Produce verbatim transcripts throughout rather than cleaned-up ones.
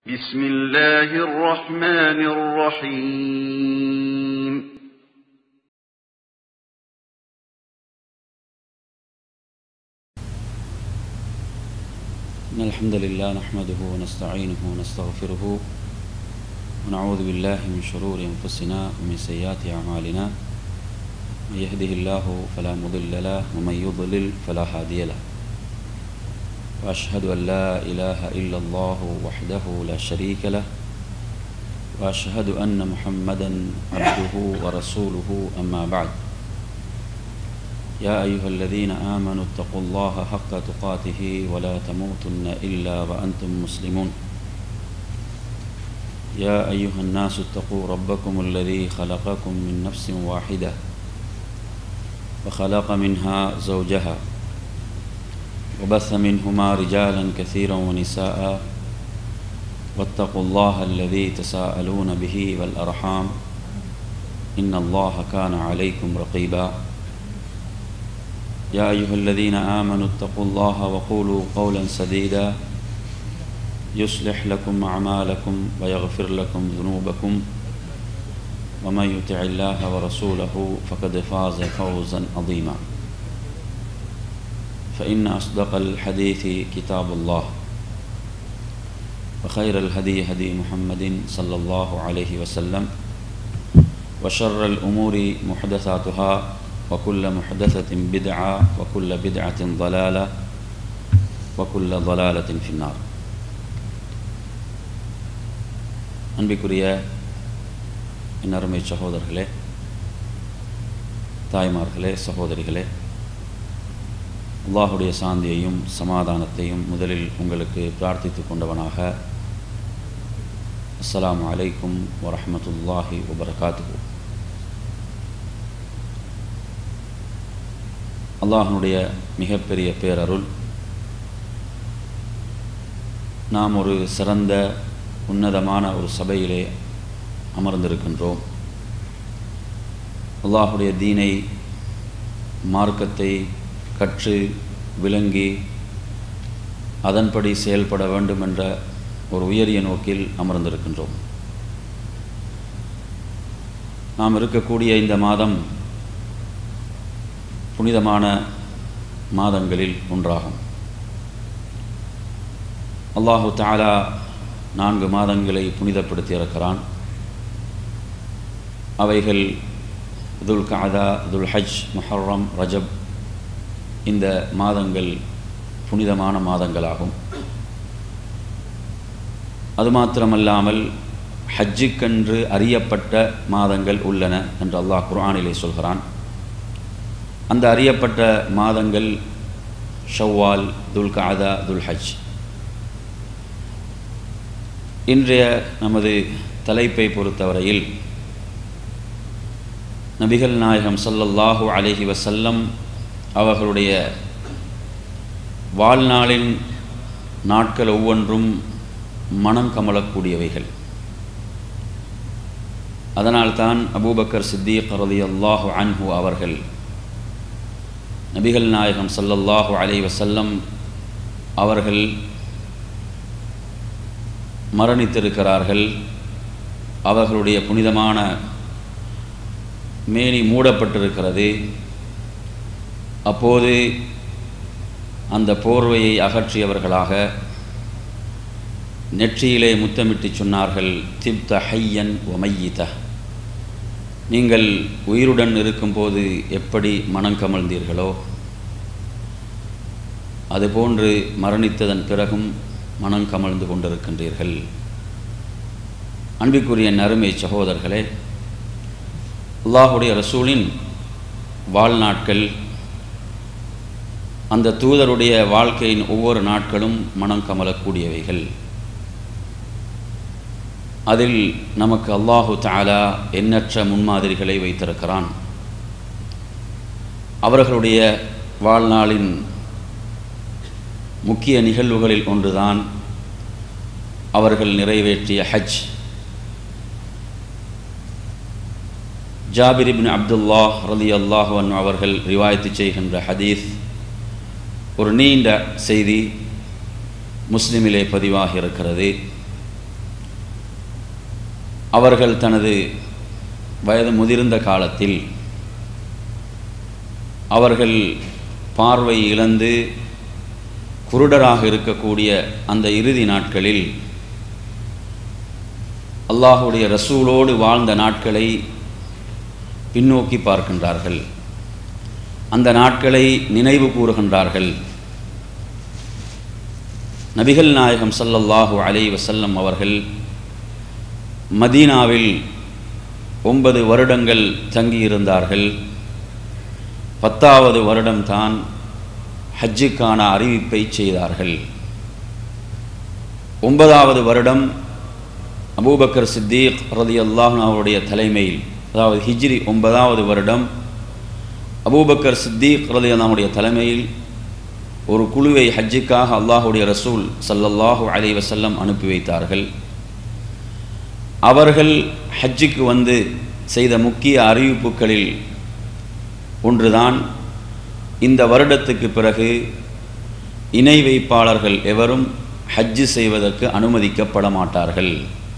بسم الله الرحمن الرحيم إن الحمد لله نحمده ونستعينه ونستغفره ونعوذ بالله من شرور أنفسنا ومن سيئات أعمالنا من يهده الله فلا مضل له ومن يضلل فلا هادي له وأشهد أن لا إله إلا الله وحده لا شريك له وأشهد أن محمدا عبده ورسوله أما بعد يا أيها الذين آمنوا اتقوا الله حق تقاته ولا تموتن إلا وأنتم مسلمون يا أيها الناس اتقوا ربكم الذي خلقكم من نفس واحدة وخلق منها زوجها وبث منهما رجالا كثيرا ونساء واتقوا الله الذي تساءلون به والأرحام إن الله كان عليكم رقيبا يا أيها الذين آمنوا اتقوا الله وقولوا قولا سديدا يصلح لكم أعمالكم ويغفر لكم ذنوبكم ومن يطع الله ورسوله فقد فاز فوزا عظيما فإن أصدق الحديث كتاب الله وخير الهدي هدي محمد صلى الله عليه وسلم وشر الأمور محدثاتها وكل محدثة بدعة وكل بدعة ضلالة وكل ضلالة في النار. அன்பிற்குரிய இன்னருமை சகோதரர்களே, தாய்மார்களே, சகோதரிகளே, அல்லாஹுடைய சாந்தியையும் சமாதானத்தையும் முதலில் உங்களுக்கு பிரார்த்தித்து கொண்டவனாக அஸ்ஸலாமு அலைக்கும் வரஹ்மத்துல்லாஹி வபரகாத்துஹு. அல்லாஹ்வுடைய மிகப்பெரிய பேரருள், நாம் ஒரு சிறந்த உன்னதமான ஒரு சபையிலே அமர்ந்திருக்கின்றோம். அல்லாஹுடைய தீனை, மார்க்கத்தை கற்று விளங்கி அதன்படி செயல்பட வேண்டும் என்ற ஒரு உயரிய நோக்கில் அமர்ந்திருக்கின்றோம். நாம் இருக்கக்கூடிய இந்த மாதம் புனிதமான மாதங்களில் ஒன்றாகும். அல்லாஹு தஆலா நான்கு மாதங்களை புனிதப்படுத்தி இருக்கிறான். அவைகள் துல் கஅதா, துல் ஹஜ், முஹர்ரம், ரஜப். இந்த மாதங்கள் புனிதமான மாதங்களாகும். அது மாத்திரமல்லாமல் ஹஜ்ஜுக்கென்று அறியப்பட்ட மாதங்கள் உள்ளன என்று அல்லாஹ் குர்ஆனிலே சொல்கிறான். அந்த அறியப்பட்ட மாதங்கள் ஷவ்வால், துல் கஅதா, துல் ஹஜ். இன்றைய நமது தலைப்பை பொறுத்தவரையில் நபிகள் நாயகம் ஸல்லல்லாஹு அலைஹி வஸல்லம் அவர்களுடைய வாழ்நாளின் நாட்கள் ஒவ்வொன்றும் மனம் கமலக்கூடியவைகள். அதனால்தான் அபூபக்கர் சித்தீக் ரலியல்லாஹு அன்ஹு அவர்கள் நபிகள் நாயகம் ஸல்லல்லாஹு அலைஹி வஸல்லம் அவர்கள் மரணித்திருக்கிறார்கள், அவர்களுடைய புனிதமான மேனி மூடப்பட்டிருக்கிறது. அப்போது அந்த போர்வையை அகற்றியவர்களாக நெற்றியிலே முத்தமிட்டு சொன்னார்கள், திப்த ஹையன் வ மையித, நீங்கள் உயிருடன் இருக்கும்போது எப்படி மனங்கமழ்ந்தீர்களோ அதுபோன்று மரணித்ததன் பிறகும் மனங்கமழ்ந்து கொண்டிருக்கின்றீர்கள். அன்பிற்குரிய நறுமை சகோதரர்களே, அல்லாஹுடைய ரசூலின் வாழ்நாட்கள், அந்த தூதருடைய வாழ்க்கையின் ஒவ்வொரு நாட்களும் மனம் கமலக்கூடியவைகள். அதில் நமக்கு அல்லாஹு தஆலா எண்ணற்ற முன்மாதிரிகளை வைத்திருக்கிறான். அவர்களுடைய வாழ்நாளின் முக்கிய நிகழ்வுகளில் ஒன்றுதான் அவர்கள் நிறைவேற்றிய ஹஜ். ஜாபிர் இப்னு அப்துல்லாஹ் ரலியல்லாஹு அன்ஹு அவர்கள் ரிவாயத்து செய்கின்ற ஹதீஸ் ஒரு நீண்ட செய்தி முஸ்லிமிலே பதிவாகி இருக்கிறது. அவர்கள் தனது வயது முதிர்ந்த காலத்தில் அவர்கள் பார்வை இழந்து குருடராக இருக்கக்கூடிய அந்த இறுதி நாட்களில் அல்லாஹுடைய ரசூலோடு வாழ்ந்த நாட்களை பின்னோக்கி பார்க்கின்றார்கள். அந்த நாட்களை நினைவு கூறுகின்றார்கள். நபிகள் நாயகம் ஸல்லல்லாஹு அலைஹி வஸல்லம் அவர்கள் மதீனாவில் ஒன்பது வருடங்கள் தங்கியிருந்தார்கள். பத்தாவது வருடம்தான் ஹஜ்ஜுக்கான அறிவிப்பை செய்தார்கள். ஒன்பதாவது வருடம் அபூபக்கர் சித்தீக் ரலியல்லாஹு அன்ஹு அவருடைய தலைமையில், அதாவது ஹிஜ்ரி ஒன்பதாவது வருடம் அபூபக்கர் சித்தீக் ரலியல்லாஹு அன்ஹுடைய தலைமையில் ஒரு குழுவை ஹஜ்ஜுக்காக அல்லாஹுடைய ரசூல் ஸல்லல்லாஹு அலைஹி வஸல்லம் அனுப்பி வைத்தார்கள். அவர்கள் ஹஜ்ஜுக்கு வந்து செய்த முக்கிய அறிவிப்புகளில் ஒன்றுதான், இந்த வருடத்துக்கு பிறகு இணை வைப்பாளர்கள் எவரும் ஹஜ்ஜு செய்வதற்கு அனுமதிக்கப்பட மாட்டார்கள்.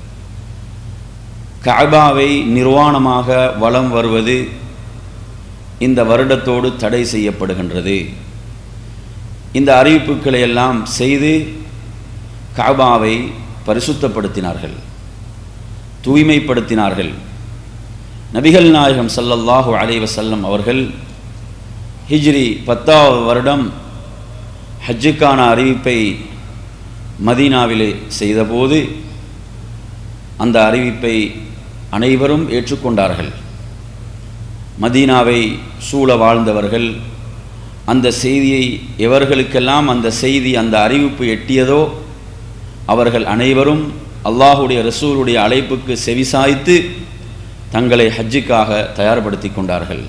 கஅபாவை நிர்வாணமாக வலம் வருவது இந்த வருடத்தோடு தடை செய்யப்படுகின்றது. இந்த அறிவிப்புகளை எல்லாம் செய்து கஅபாவை பரிசுத்தப்படுத்தினார்கள், தூய்மைப்படுத்தினார்கள். நபிகள் நாயகம் ஸல்லல்லாஹு அலைஹி வஸல்லம் அவர்கள் ஹிஜ்ரி பத்தாவது வருடம் ஹஜ்ஜுக்கான அறிவிப்பை மதீனாவிலே செய்தபோது அந்த அறிவிப்பை அனைவரும் ஏற்றுக்கொண்டார்கள். மதீனாவை சூழ வாழ்ந்தவர்கள் அந்த செய்தியை, எவர்களுக்கெல்லாம் அந்த செய்தி, அந்த அறிவிப்பு எட்டியதோ அவர்கள் அனைவரும் அல்லாஹுடைய ரசூலுடைய அழைப்புக்கு செவிசாய்த்து தங்களை ஹஜ்ஜுக்காக தயார்படுத்தி கொண்டார்கள்.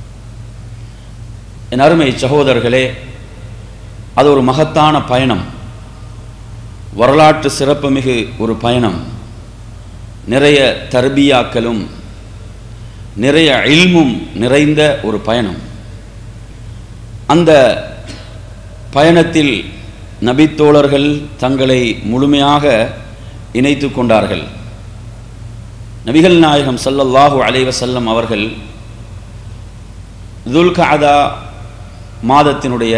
என் அருமை சகோதரர்களே, அது ஒரு மகத்தான பயணம், வரலாற்று சிறப்புமிகு ஒரு பயணம், நிறைய தர்பியாக்களும் நிறைய இல்மும் நிறைந்த ஒரு பயணம். அந்த பயணத்தில் நபித்தோழர்கள் தங்களை முழுமையாக இணைத்து கொண்டார்கள். நபிகள் நாயகம் ஸல்லல்லாஹு அலைஹி வஸல்லம் அவர்கள் துல்கஅதா மாதத்தினுடைய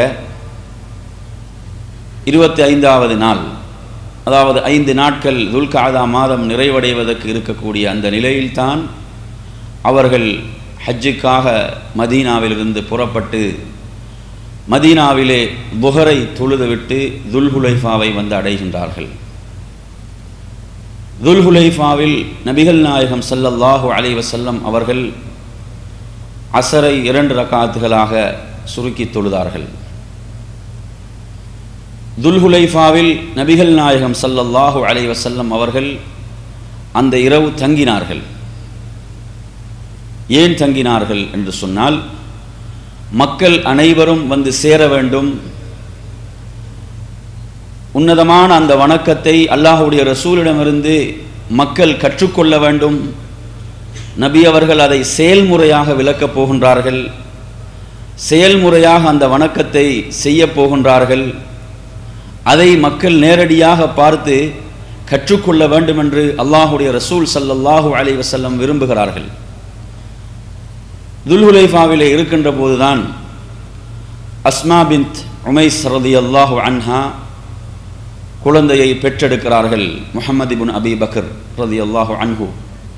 இருபத்தி ஐந்தாவது நாள், அதாவது ஐந்து நாட்கள் துல்கஅதா மாதம் நிறைவடைவதற்கு இருக்கக்கூடிய அந்த நிலையில்தான் அவர்கள் ஹஜ்ஜுக்காக மதீனாவிலிருந்து புறப்பட்டு மதீனாவிலே புஹரை தொழுதுவிட்டு துல்ஹுலைஃபாவை வந்து அடைகின்றார்கள். துல்ஹுலைஃபாவில் நபிகள் நாயகம் ஸல்லல்லாஹு அலைஹி வஸல்லம் அவர்கள் அஸரை இரண்டு ரக்காத்துகளாக சுருக்கி தொழுதார்கள். துல்ஹுலைஃபாவில் நபிகள் நாயகம் ஸல்லல்லாஹு அலைஹி வஸல்லம் அவர்கள் அந்த இரவு தங்கினார்கள். ஏன் தங்கினார்கள் என்று சொன்னால், மக்கள் அனைவரும் வந்து சேர வேண்டும், உன்னதமான அந்த வணக்கத்தை அல்லாஹுடைய ரசூலிடமிருந்து மக்கள் கற்றுக்கொள்ள வேண்டும். நபி அவர்கள் அதை செயல்முறையாக விளக்கப் போகின்றார்கள், செயல்முறையாக அந்த வணக்கத்தை செய்ய போகின்றார்கள். அதை மக்கள் நேரடியாக பார்த்து கற்றுக்கொள்ள வேண்டும் என்று அல்லாஹுடைய ரசூல் ஸல்லல்லாஹு அலைஹி வஸல்லம் விரும்புகிறார்கள். துல்ஹுலைஃபாவிலே இருக்கின்ற போதுதான் அஸ்மா பின்த் உமைஸ் ரலியல்லாஹு அன்ஹா குழந்தையை பெற்றெடுக்கிறார்கள். முஹம்மது இப்னு அபி பக்கர் ரலியல்லாஹு அன்ஹு.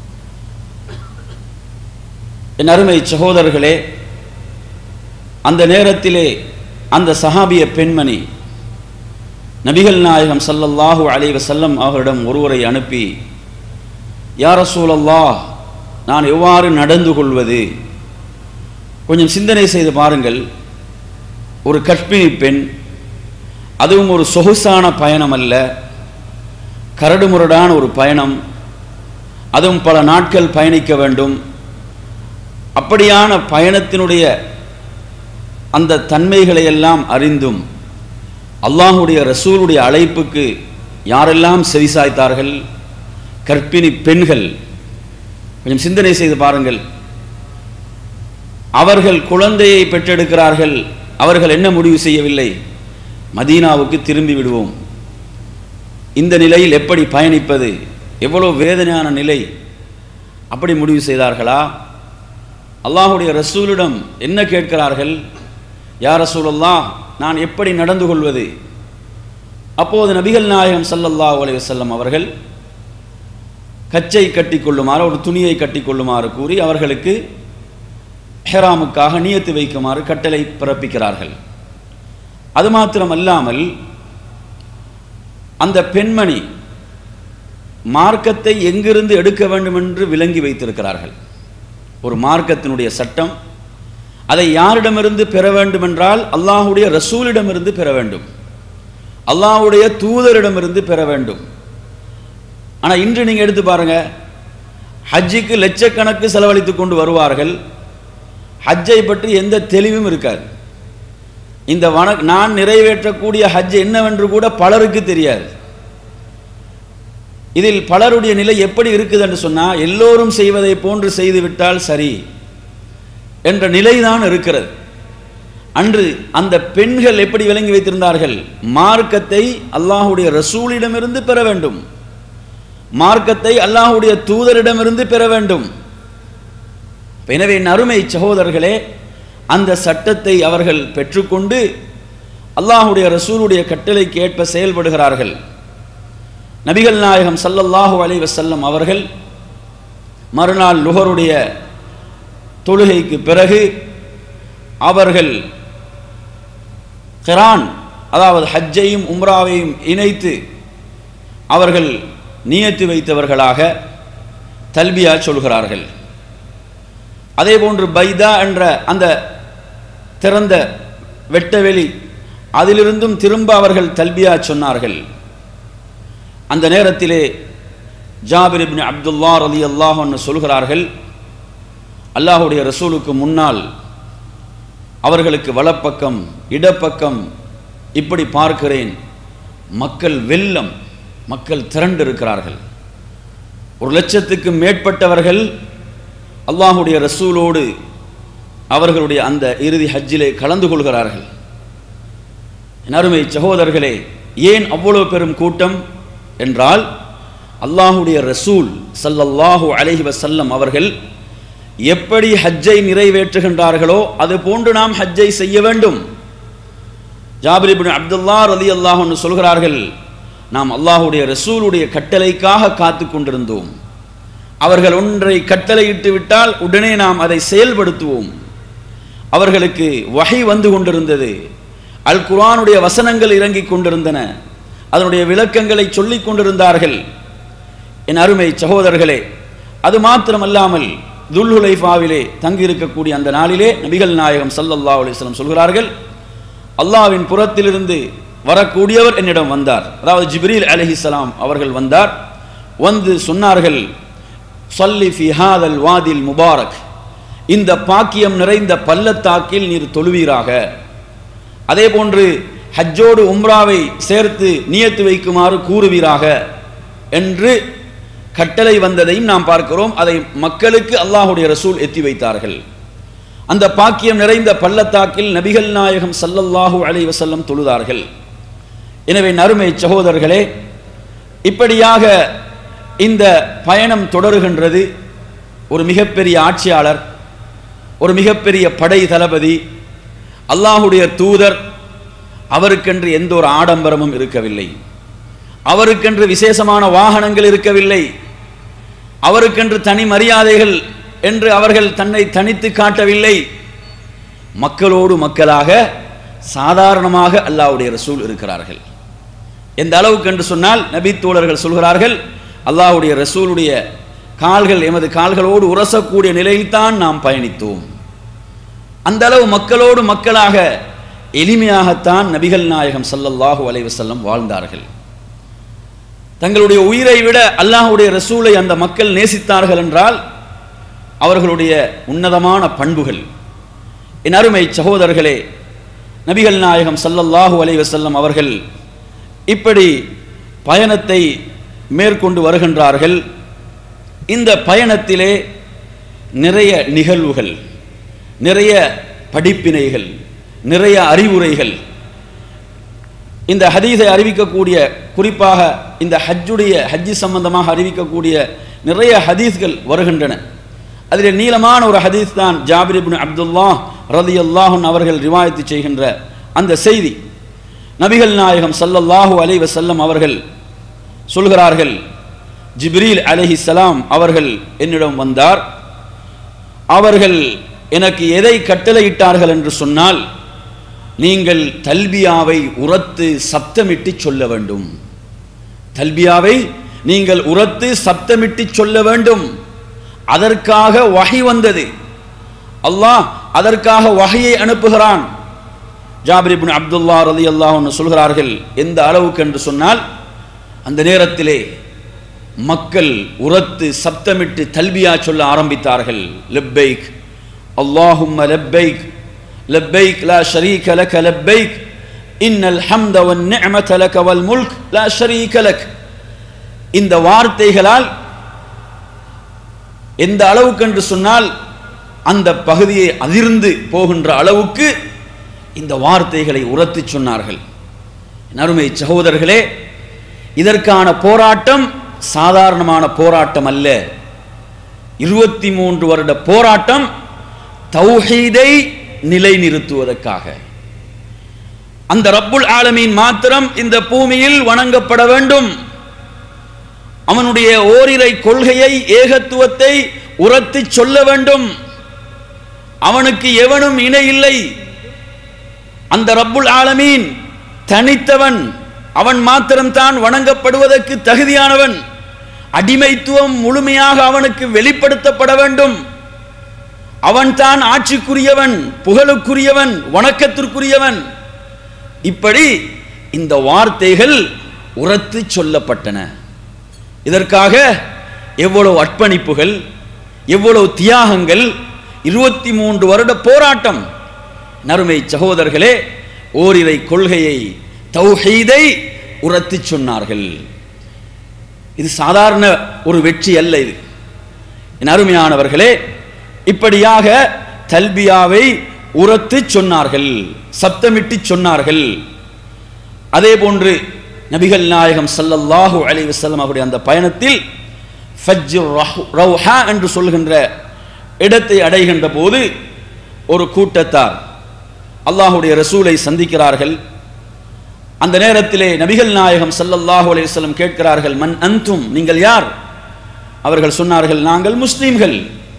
என் அருமை சகோதரர்களே, அந்த நேரத்திலே அந்த சஹாபிய பெண்மணி நபிகள் நாயகம் ஸல்லல்லாஹு அலைஹி வஸல்லம் அவர்களிடம் ஒருவரை அனுப்பி, யா ரசூலல்லாஹ், நான் எவ்வாறு நடந்து கொள்வது? கொஞ்சம் சிந்தனை செய்து பாருங்கள். ஒரு கர்ப்பிணி பெண், அதுவும் ஒரு சொகுசான பயணம் அல்ல, கரடுமுரடான ஒரு பயணம், அதுவும் பல நாட்கள் பயணிக்க வேண்டும். அப்படியான பயணத்தினுடைய அந்த தன்மைகளை எல்லாம் அறிந்தும் அல்லாஹுடைய ரசூலுடைய அழைப்புக்கு யாரெல்லாம் செவிசாய்த்தார்கள்? கர்ப்பிணி பெண்கள். கொஞ்சம் சிந்தனை செய்து பாருங்கள். அவர்கள் குழந்தையை பெற்றெடுக்கிறார்கள். அவர்கள் என்ன முடிவு செய்யவில்லை? மதீனாவுக்கு திரும்பி விடுவோம். இந்த நிலையில் எப்படி பயணிப்பது? எவ்வளவு வேதனையான நிலை! அப்படி முடிவு செய்தார்களா? அல்லாஹுடைய ரசூலிடம் என்ன கேட்கிறார்கள்? யா ரசூலல்லாஹ், நான் எப்படி நடந்து கொள்வது? அப்போது நபிகள் நாயகம் ஸல்லல்லாஹு அலைஹி வஸல்லம் அவர்கள் கச்சை கட்டிக்கொள்ளுமாறு, ஒரு துணியை கட்டிக்கொள்ளுமாறு கூறி அவர்களுக்கு இஹ்ராமுக்காக நியத்து வைக்குமாறு கட்டளை பிறப்பிக்கிறார்கள். அது மாத்திரமல்லாமல் அந்த பெண்மணி மார்க்கத்தை எங்கிருந்து எடுக்க வேண்டும் என்று விளங்கி வைத்திருக்கிறார்கள். ஒரு மார்க்கத்தினுடைய சட்டம், அதை யாரிடமிருந்து பெற வேண்டும் என்றால் அல்லாஹுடைய ரசூலிடமிருந்து பெற வேண்டும், அல்லாஹுடைய தூதரிடமிருந்து பெற வேண்டும். ஆனால் இன்று நீங்கள் எடுத்து பாருங்க, ஹஜ்ஜுக்கு லட்சக்கணக்கு செலவழித்து கொண்டு வருவார்கள், ஹஜ்ஜை பற்றி எந்த தெளிவும் இருக்காது. இந்த வன நான் நிறைவேற்றக்கூடிய ஹஜ் என்னவென்று கூட பலருக்கு தெரியாது. இதில் பலருடைய நிலை எப்படி இருக்குது என்று சொன்னால், எல்லோரும் செய்வதை போன்று செய்துவிட்டால் சரி என்ற நிலைதான் இருக்கிறது. அன்று அந்த பெண்கள் எப்படி விளங்கி வைத்திருந்தார்கள்? மார்க்கத்தை அல்லாஹுடைய ரசூலிடமிருந்து பெற வேண்டும், மார்க்கத்தை அல்லாஹுடைய தூதரிடமிருந்து பெற வேண்டும். எனவே அருமை சகோதரர்களே, அந்த சட்டத்தை அவர்கள் பெற்றுக்கொண்டு அல்லாஹுடைய ரசூலுடைய கட்டளைக்கு ஏற்ப செயல்படுகிறார்கள். நபிகள் நாயகம் ஸல்லல்லாஹு அலைஹி வஸல்லம் அவர்கள் மறுநாள் லுஹருடைய தொழுகைக்கு பிறகு அவர்கள் கிரான், அதாவது ஹஜ்ஜையும் உம்ராவையும் இணைத்து அவர்கள் நியத்து வைத்தவர்களாக தல்பியா சொல்கிறார்கள். அதே போன்று பைதா என்ற அந்த திறந்த வெட்டவெளி, அதிலிருந்தும் திரும்ப அவர்கள் தல்பியா சொன்னார்கள். அந்த நேரத்திலே ஜாபிர் இப்னு அப்துல்லா ரலியல்லாஹு அன்ஹு சொல்கிறார்கள், அல்லாஹுடைய ரசூலுக்கு முன்னால் அவர்களுக்கு வலப்பக்கம் இடப்பக்கம் இப்படி பார்க்கிறேன், மக்கள் வெள்ளம், மக்கள் திரண்டு இருக்கிறார்கள். ஒரு லட்சத்துக்கு மேற்பட்டவர்கள் அல்லாஹுடைய ரசூலோடு அவர்களுடைய அந்த இறுதி ஹஜ்ஜிலே கலந்து கொள்கிறார்கள். அருமை சகோதரர்களே, ஏன் அவ்வளவு பெரும் கூட்டம் என்றால், அல்லாஹுடைய ரசூல் ஸல்லல்லாஹு அலைஹி வஸல்லம் அவர்கள் எப்படி ஹஜ்ஜை நிறைவேற்றுகின்றார்களோ அது போன்று நாம் ஹஜ்ஜை செய்ய வேண்டும். ஜாபிர் இப்னு அப்துல்லா ரலியல்லாஹு அன்ஹு சொல்கிறார்கள், நாம் அல்லாஹுடைய ரசூலுடைய கட்டளைக்காக காத்து கொண்டிருந்தோம். அவர்கள் ஒன்றை கட்டளையிட்டு விட்டால் உடனே நாம் அதை செயல்படுத்துவோம். அவர்களுக்கு வஹி வந்து கொண்டிருந்தது, அல் குர்ஆனுடைய வசனங்கள் இறங்கிக் கொண்டிருந்தன, அதனுடைய விளக்கங்களை சொல்லிக் கொண்டிருந்தார்கள். என் அருமை சகோதரர்களே, அது மாத்திரமல்லாமல் துல்ஹுலைஃபாவிலே தங்கியிருக்கக்கூடிய அந்த நாளிலே நபிகள் நாயகம் ஸல்லல்லாஹு அலைஹி வஸல்லம் சொல்கிறார்கள், அல்லாஹ்வின் புறத்திலிருந்து வரக்கூடியவர் என்னிடம் வந்தார், அதாவது ஜிப்ரீல் அலைஹிஸ்ஸலாம் அவர்கள் வந்தார். வந்து சொன்னார்கள், ஸல்லி ஃபீ ஹாதல் வாதில் முபாரக், இந்த பாக்கியம் நிறைந்த பள்ளத்தாக்கில் நீர் தொழுவீராக. அதே போன்று ஹஜ்ஜோடு உம்ராவை சேர்த்து நியத்து வைக்குமாறு கூறுவீராக என்று கட்டளை வந்ததையும் நாம் பார்க்கிறோம். அதை மக்களுக்கு அல்லாஹுடைய ரசூல் எத்தி வைத்தார்கள். அந்த பாக்கியம் நிறைந்த பள்ளத்தாக்கில் நபிகள் நாயகம் ஸல்லல்லாஹு அலைஹி வஸல்லம் தொழுதார்கள். எனவே நறுமை சகோதரர்களே, இப்படியாக இந்த பயணம் தொடருகின்றது. ஒரு மிகப்பெரிய ஆட்சியாளர், ஒரு மிகப்பெரிய படை தளபதி, அல்லாஹுடைய தூதர், அவருக்கென்று எந்த ஒரு ஆடம்பரமும் இருக்கவில்லை, அவருக்கென்று விசேஷமான வாகனங்கள் இருக்கவில்லை, அவருக்கென்று தனி மரியாதைகள் என்று அவர்கள் தன்னை தனித்து காட்டவில்லை. மக்களோடு மக்களாக சாதாரணமாக அல்லாஹ்வுடைய ரசூல் இருக்கிறார்கள். எந்த அளவுக்கு என்று சொன்னால், நபி தோழர்கள் சொல்கிறார்கள், அல்லாஹ்வுடைய ரசூலுடைய கால்கள் எமது கால்களோடு உரசக்கூடிய நிலையில்தான் நாம் பயணித்தோம். அந்த அளவு மக்களோடு மக்களாக எளிமையாகத்தான் நபிகள் நாயகம் ஸல்லல்லாஹு அலைஹி வஸல்லம் வாழ்ந்தார்கள். தங்களுடைய உயிரை விட அல்லாஹ்வுடைய ரசூலை அந்த மக்கள் நேசித்தார்கள் என்றால் அவர்களுடைய உன்னதமான பண்புகள். என் அருமை சகோதரர்களே, நபிகள் நாயகம் ஸல்லல்லாஹு அலைஹி வஸல்லம் அவர்கள் இப்படி பயணத்தை மேற்கொண்டு வருகின்றார்கள். இந்த பயணத்திலே நிறைய நிகழ்வுகள், நிறைய படிப்பினைகள், நிறைய அறிவுரைகள். இந்த ஹதீஸை அறிவிக்கக்கூடிய குறிப்பாக இந்த ஹஜ்ஜுடைய ஹஜ்ஜி சம்பந்தமாக அறிவிக்கக்கூடிய நிறைய ஹதீஸ்கள் வருகின்றன. அதில் நீளமான ஒரு ஹதீஸ் தான் ஜாபிர் இப்னு அப்துல்லாஹ் ரலியல்லாஹு அன்ஹு அவர்கள் ரிவாயத்து செய்கின்ற அந்த செய்தி. நபிகள் நாயகம் ஸல்லல்லாஹு அலைஹி வஸல்லம் அவர்கள் சொல்கிறார்கள், ஜிப்ரீல் அலைஹிஸ்ஸலாம் அவர்கள் என்னிடம் வந்தார். அவர்கள் எனக்கு எதை கட்டளையிட்டார்கள் என்று சொன்னால், நீங்கள் தல்பியாவை உரத்து சப்தமிட்டு சொல்ல வேண்டும். தல்பியாவை நீங்கள் உரத்து சப்தமிட்டு சொல்ல வேண்டும். அதற்காக வஹி வந்தது. அல்லாஹ் அதற்காக வஹியை அனுப்புகிறான். ஜாபிர் இப்னு அப்துல்லாஹ் ரலியல்லாஹு அன்ஹு சொல்கிறார்கள், எந்த அளவுக்கு என்று சொன்னால், அந்த நேரத்திலே மக்கள் உரத்து சப்தமிட்டு தல்பியா சொல்ல ஆரம்பித்தார்கள். லப்பைக் அல்லாஹும்ம லப்பைக் லப்பைக் லா ஷரீக லக லப்பைக் இன்னல் ஹம்த வன் நிஅமத லக வல் முல்க் லா ஷரீக லக். இந்த வார்த்தைகளால் எந்த அளவுக்கு என்று சொன்னால், அந்த பகுதியை அதிர்ந்து போகின்ற அளவுக்கு இந்த வார்த்தைகளை உரத்து சொன்னார்கள். அருமை சகோதரர்களே, இதற்கான போராட்டம் சாதாரணமான போராட்டம் அல்ல. இருபத்தி மூன்று வருட போராட்டம் தௌஹீதை நிலைநிறுத்துவதற்காக. அந்த ரப்புல் ஆலமீன் மாத்திரம் இந்த பூமியில் வணங்கப்பட வேண்டும். அவனுடைய ஓரிரை கொள்கையை, ஏகத்துவத்தை உரத்து சொல்ல வேண்டும். அவனுக்கு எவனும் இணை இல்லை. அந்த ரப்புல் ஆலமீன் தனித்தவன். அவன் மாத்திரம்தான் வணங்கப்படுவதற்கு தகுதியானவன். அடிமைத்துவம் முழுமையாக அவனுக்கு வெளிப்படுத்தப்பட வேண்டும். அவன் தான் ஆட்சிக்குரியவன், புகழுக்குரியவன், வணக்கத்திற்குரியவன். இப்படி இந்த வார்த்தைகள் உரத்து சொல்லப்பட்டன. இதற்காக எவ்வளவு அர்ப்பணிப்புகள், எவ்வளவு தியாகங்கள், இருபத்தி மூன்று வருட போராட்டம். நறுமை சகோதரர்களே, ஓரிரை கொள்கையை, தௌஹீதை உரத்து சொன்னார்கள். இது சாதாரண ஒரு வெற்றி அல்ல. இது என் அருமையானவர்களே, இப்படியாக தல்பியாவை உரத்து சொன்னார்கள், சப்தமிட்டு சொன்னார்கள். அதே போன்று நபிகள் நாயகம் ஸல்லல்லாஹு அலைஹி வஸல்லம் அவருடைய அந்த பயணத்தில் ஃபஜ்ர் ரௌஹா என்று சொல்கின்ற இடத்தை அடைகின்ற போது ஒரு கூட்டத்தார் அல்லாஹ்வுடைய ரசூலை சந்திக்கிறார்கள். அந்த நேரத்திலே நபிகள் நாயகம் ஸல்லல்லாஹு அலைஹி வஸல்லம் கேட்கிறார்கள், மன் அன்தும், நீங்கள் யார்? அவர்கள் சொன்னார்கள், நாங்கள் முஸ்லிம்கள்.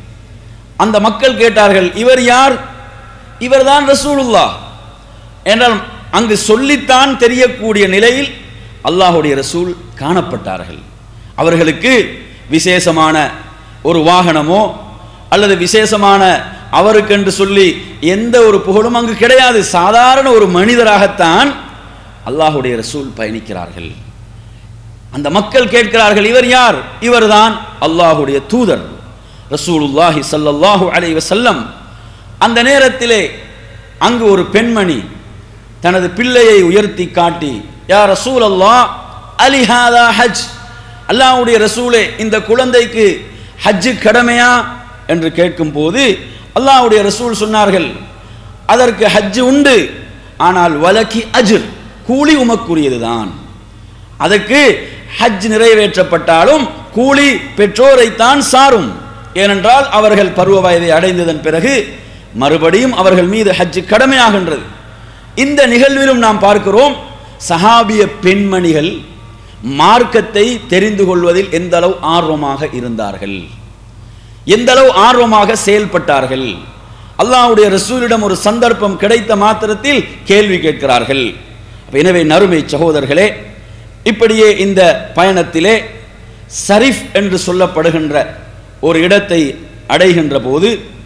அந்த மக்கள் கேட்டார்கள், இவர் யார்? இவர்தான் ரசூலுல்லாஹ் என்றால் அங்கு சொல்லித்தான் தெரியக்கூடிய நிலையில் அல்லாஹ்வுடைய ரசூல் காணப்பட்டார்கள். அவர்களுக்கு விசேஷமான ஒரு வாகனமோ அல்லது விசேஷமான அவருக்கென்று சொல்லி எந்த ஒரு புகழும் அங்கு கிடையாது. சாதாரண ஒரு மனிதராகத்தான் அல்லாஹ்வுடைய ரசூல் பயணிக்கிறார்கள். அந்த மக்கள் கேட்கிறார்கள், இவர் யார்? இவர்தான் அல்லாஹ்வுடைய தூதர் ரசூலுல்லாஹி ஸல்லல்லாஹு அலைஹி வஸல்லம். அந்த நேரத்திலே அங்கு ஒரு பெண்மணி தனது பிள்ளையை உயர்த்தி காட்டி, யா ரசூலல்லாஹ் அலி ஹாதா ஹஜ், அல்லாஹ்வுடைய ரசூலே, இந்த குழந்தைக்கு ஹஜ் கடமையா என்று கேட்கும் போது அல்லாஹ்வுடைய ரசூல் சொன்னார்கள், அதற்கு ஹஜ் உண்டு, ஆனால் வலக்கி அஜ்ர், கூலி உமக்குரியதுதான். அதற்கு ஹஜ் நிறைவேற்றப்பட்டாலும் கூலி பெற்றோரைத்தான் சாரும். ஏனென்றால் அவர்கள் பருவ வயதை அடைந்ததன் பிறகு மறுபடியும் அவர்கள் மீது ஹஜ் கடமையாகின்றது. இந்த நிகழ்விலும் நாம் பார்க்கிறோம், சஹாபிய பெண்மணிகள் மார்க்கத்தை தெரிந்து கொள்வதில் எந்த அளவு ஆர்வமாக இருந்தார்கள், எந்த அளவு ஆர்வமாக செயல்பட்டார்கள். அல்லாஹ்வுடைய ரசூலிடம் ஒரு சந்தர்ப்பம் கிடைத்த மாத்திரத்தில் கேள்வி கேட்கிறார்கள். எனவே நறுமை சகோதரர்களே, இப்படியே இந்த பயணத்திலே சரிஃப் என்று சொல்லப்படுகின்ற ஒரு இடத்தை அடைகின்ற போது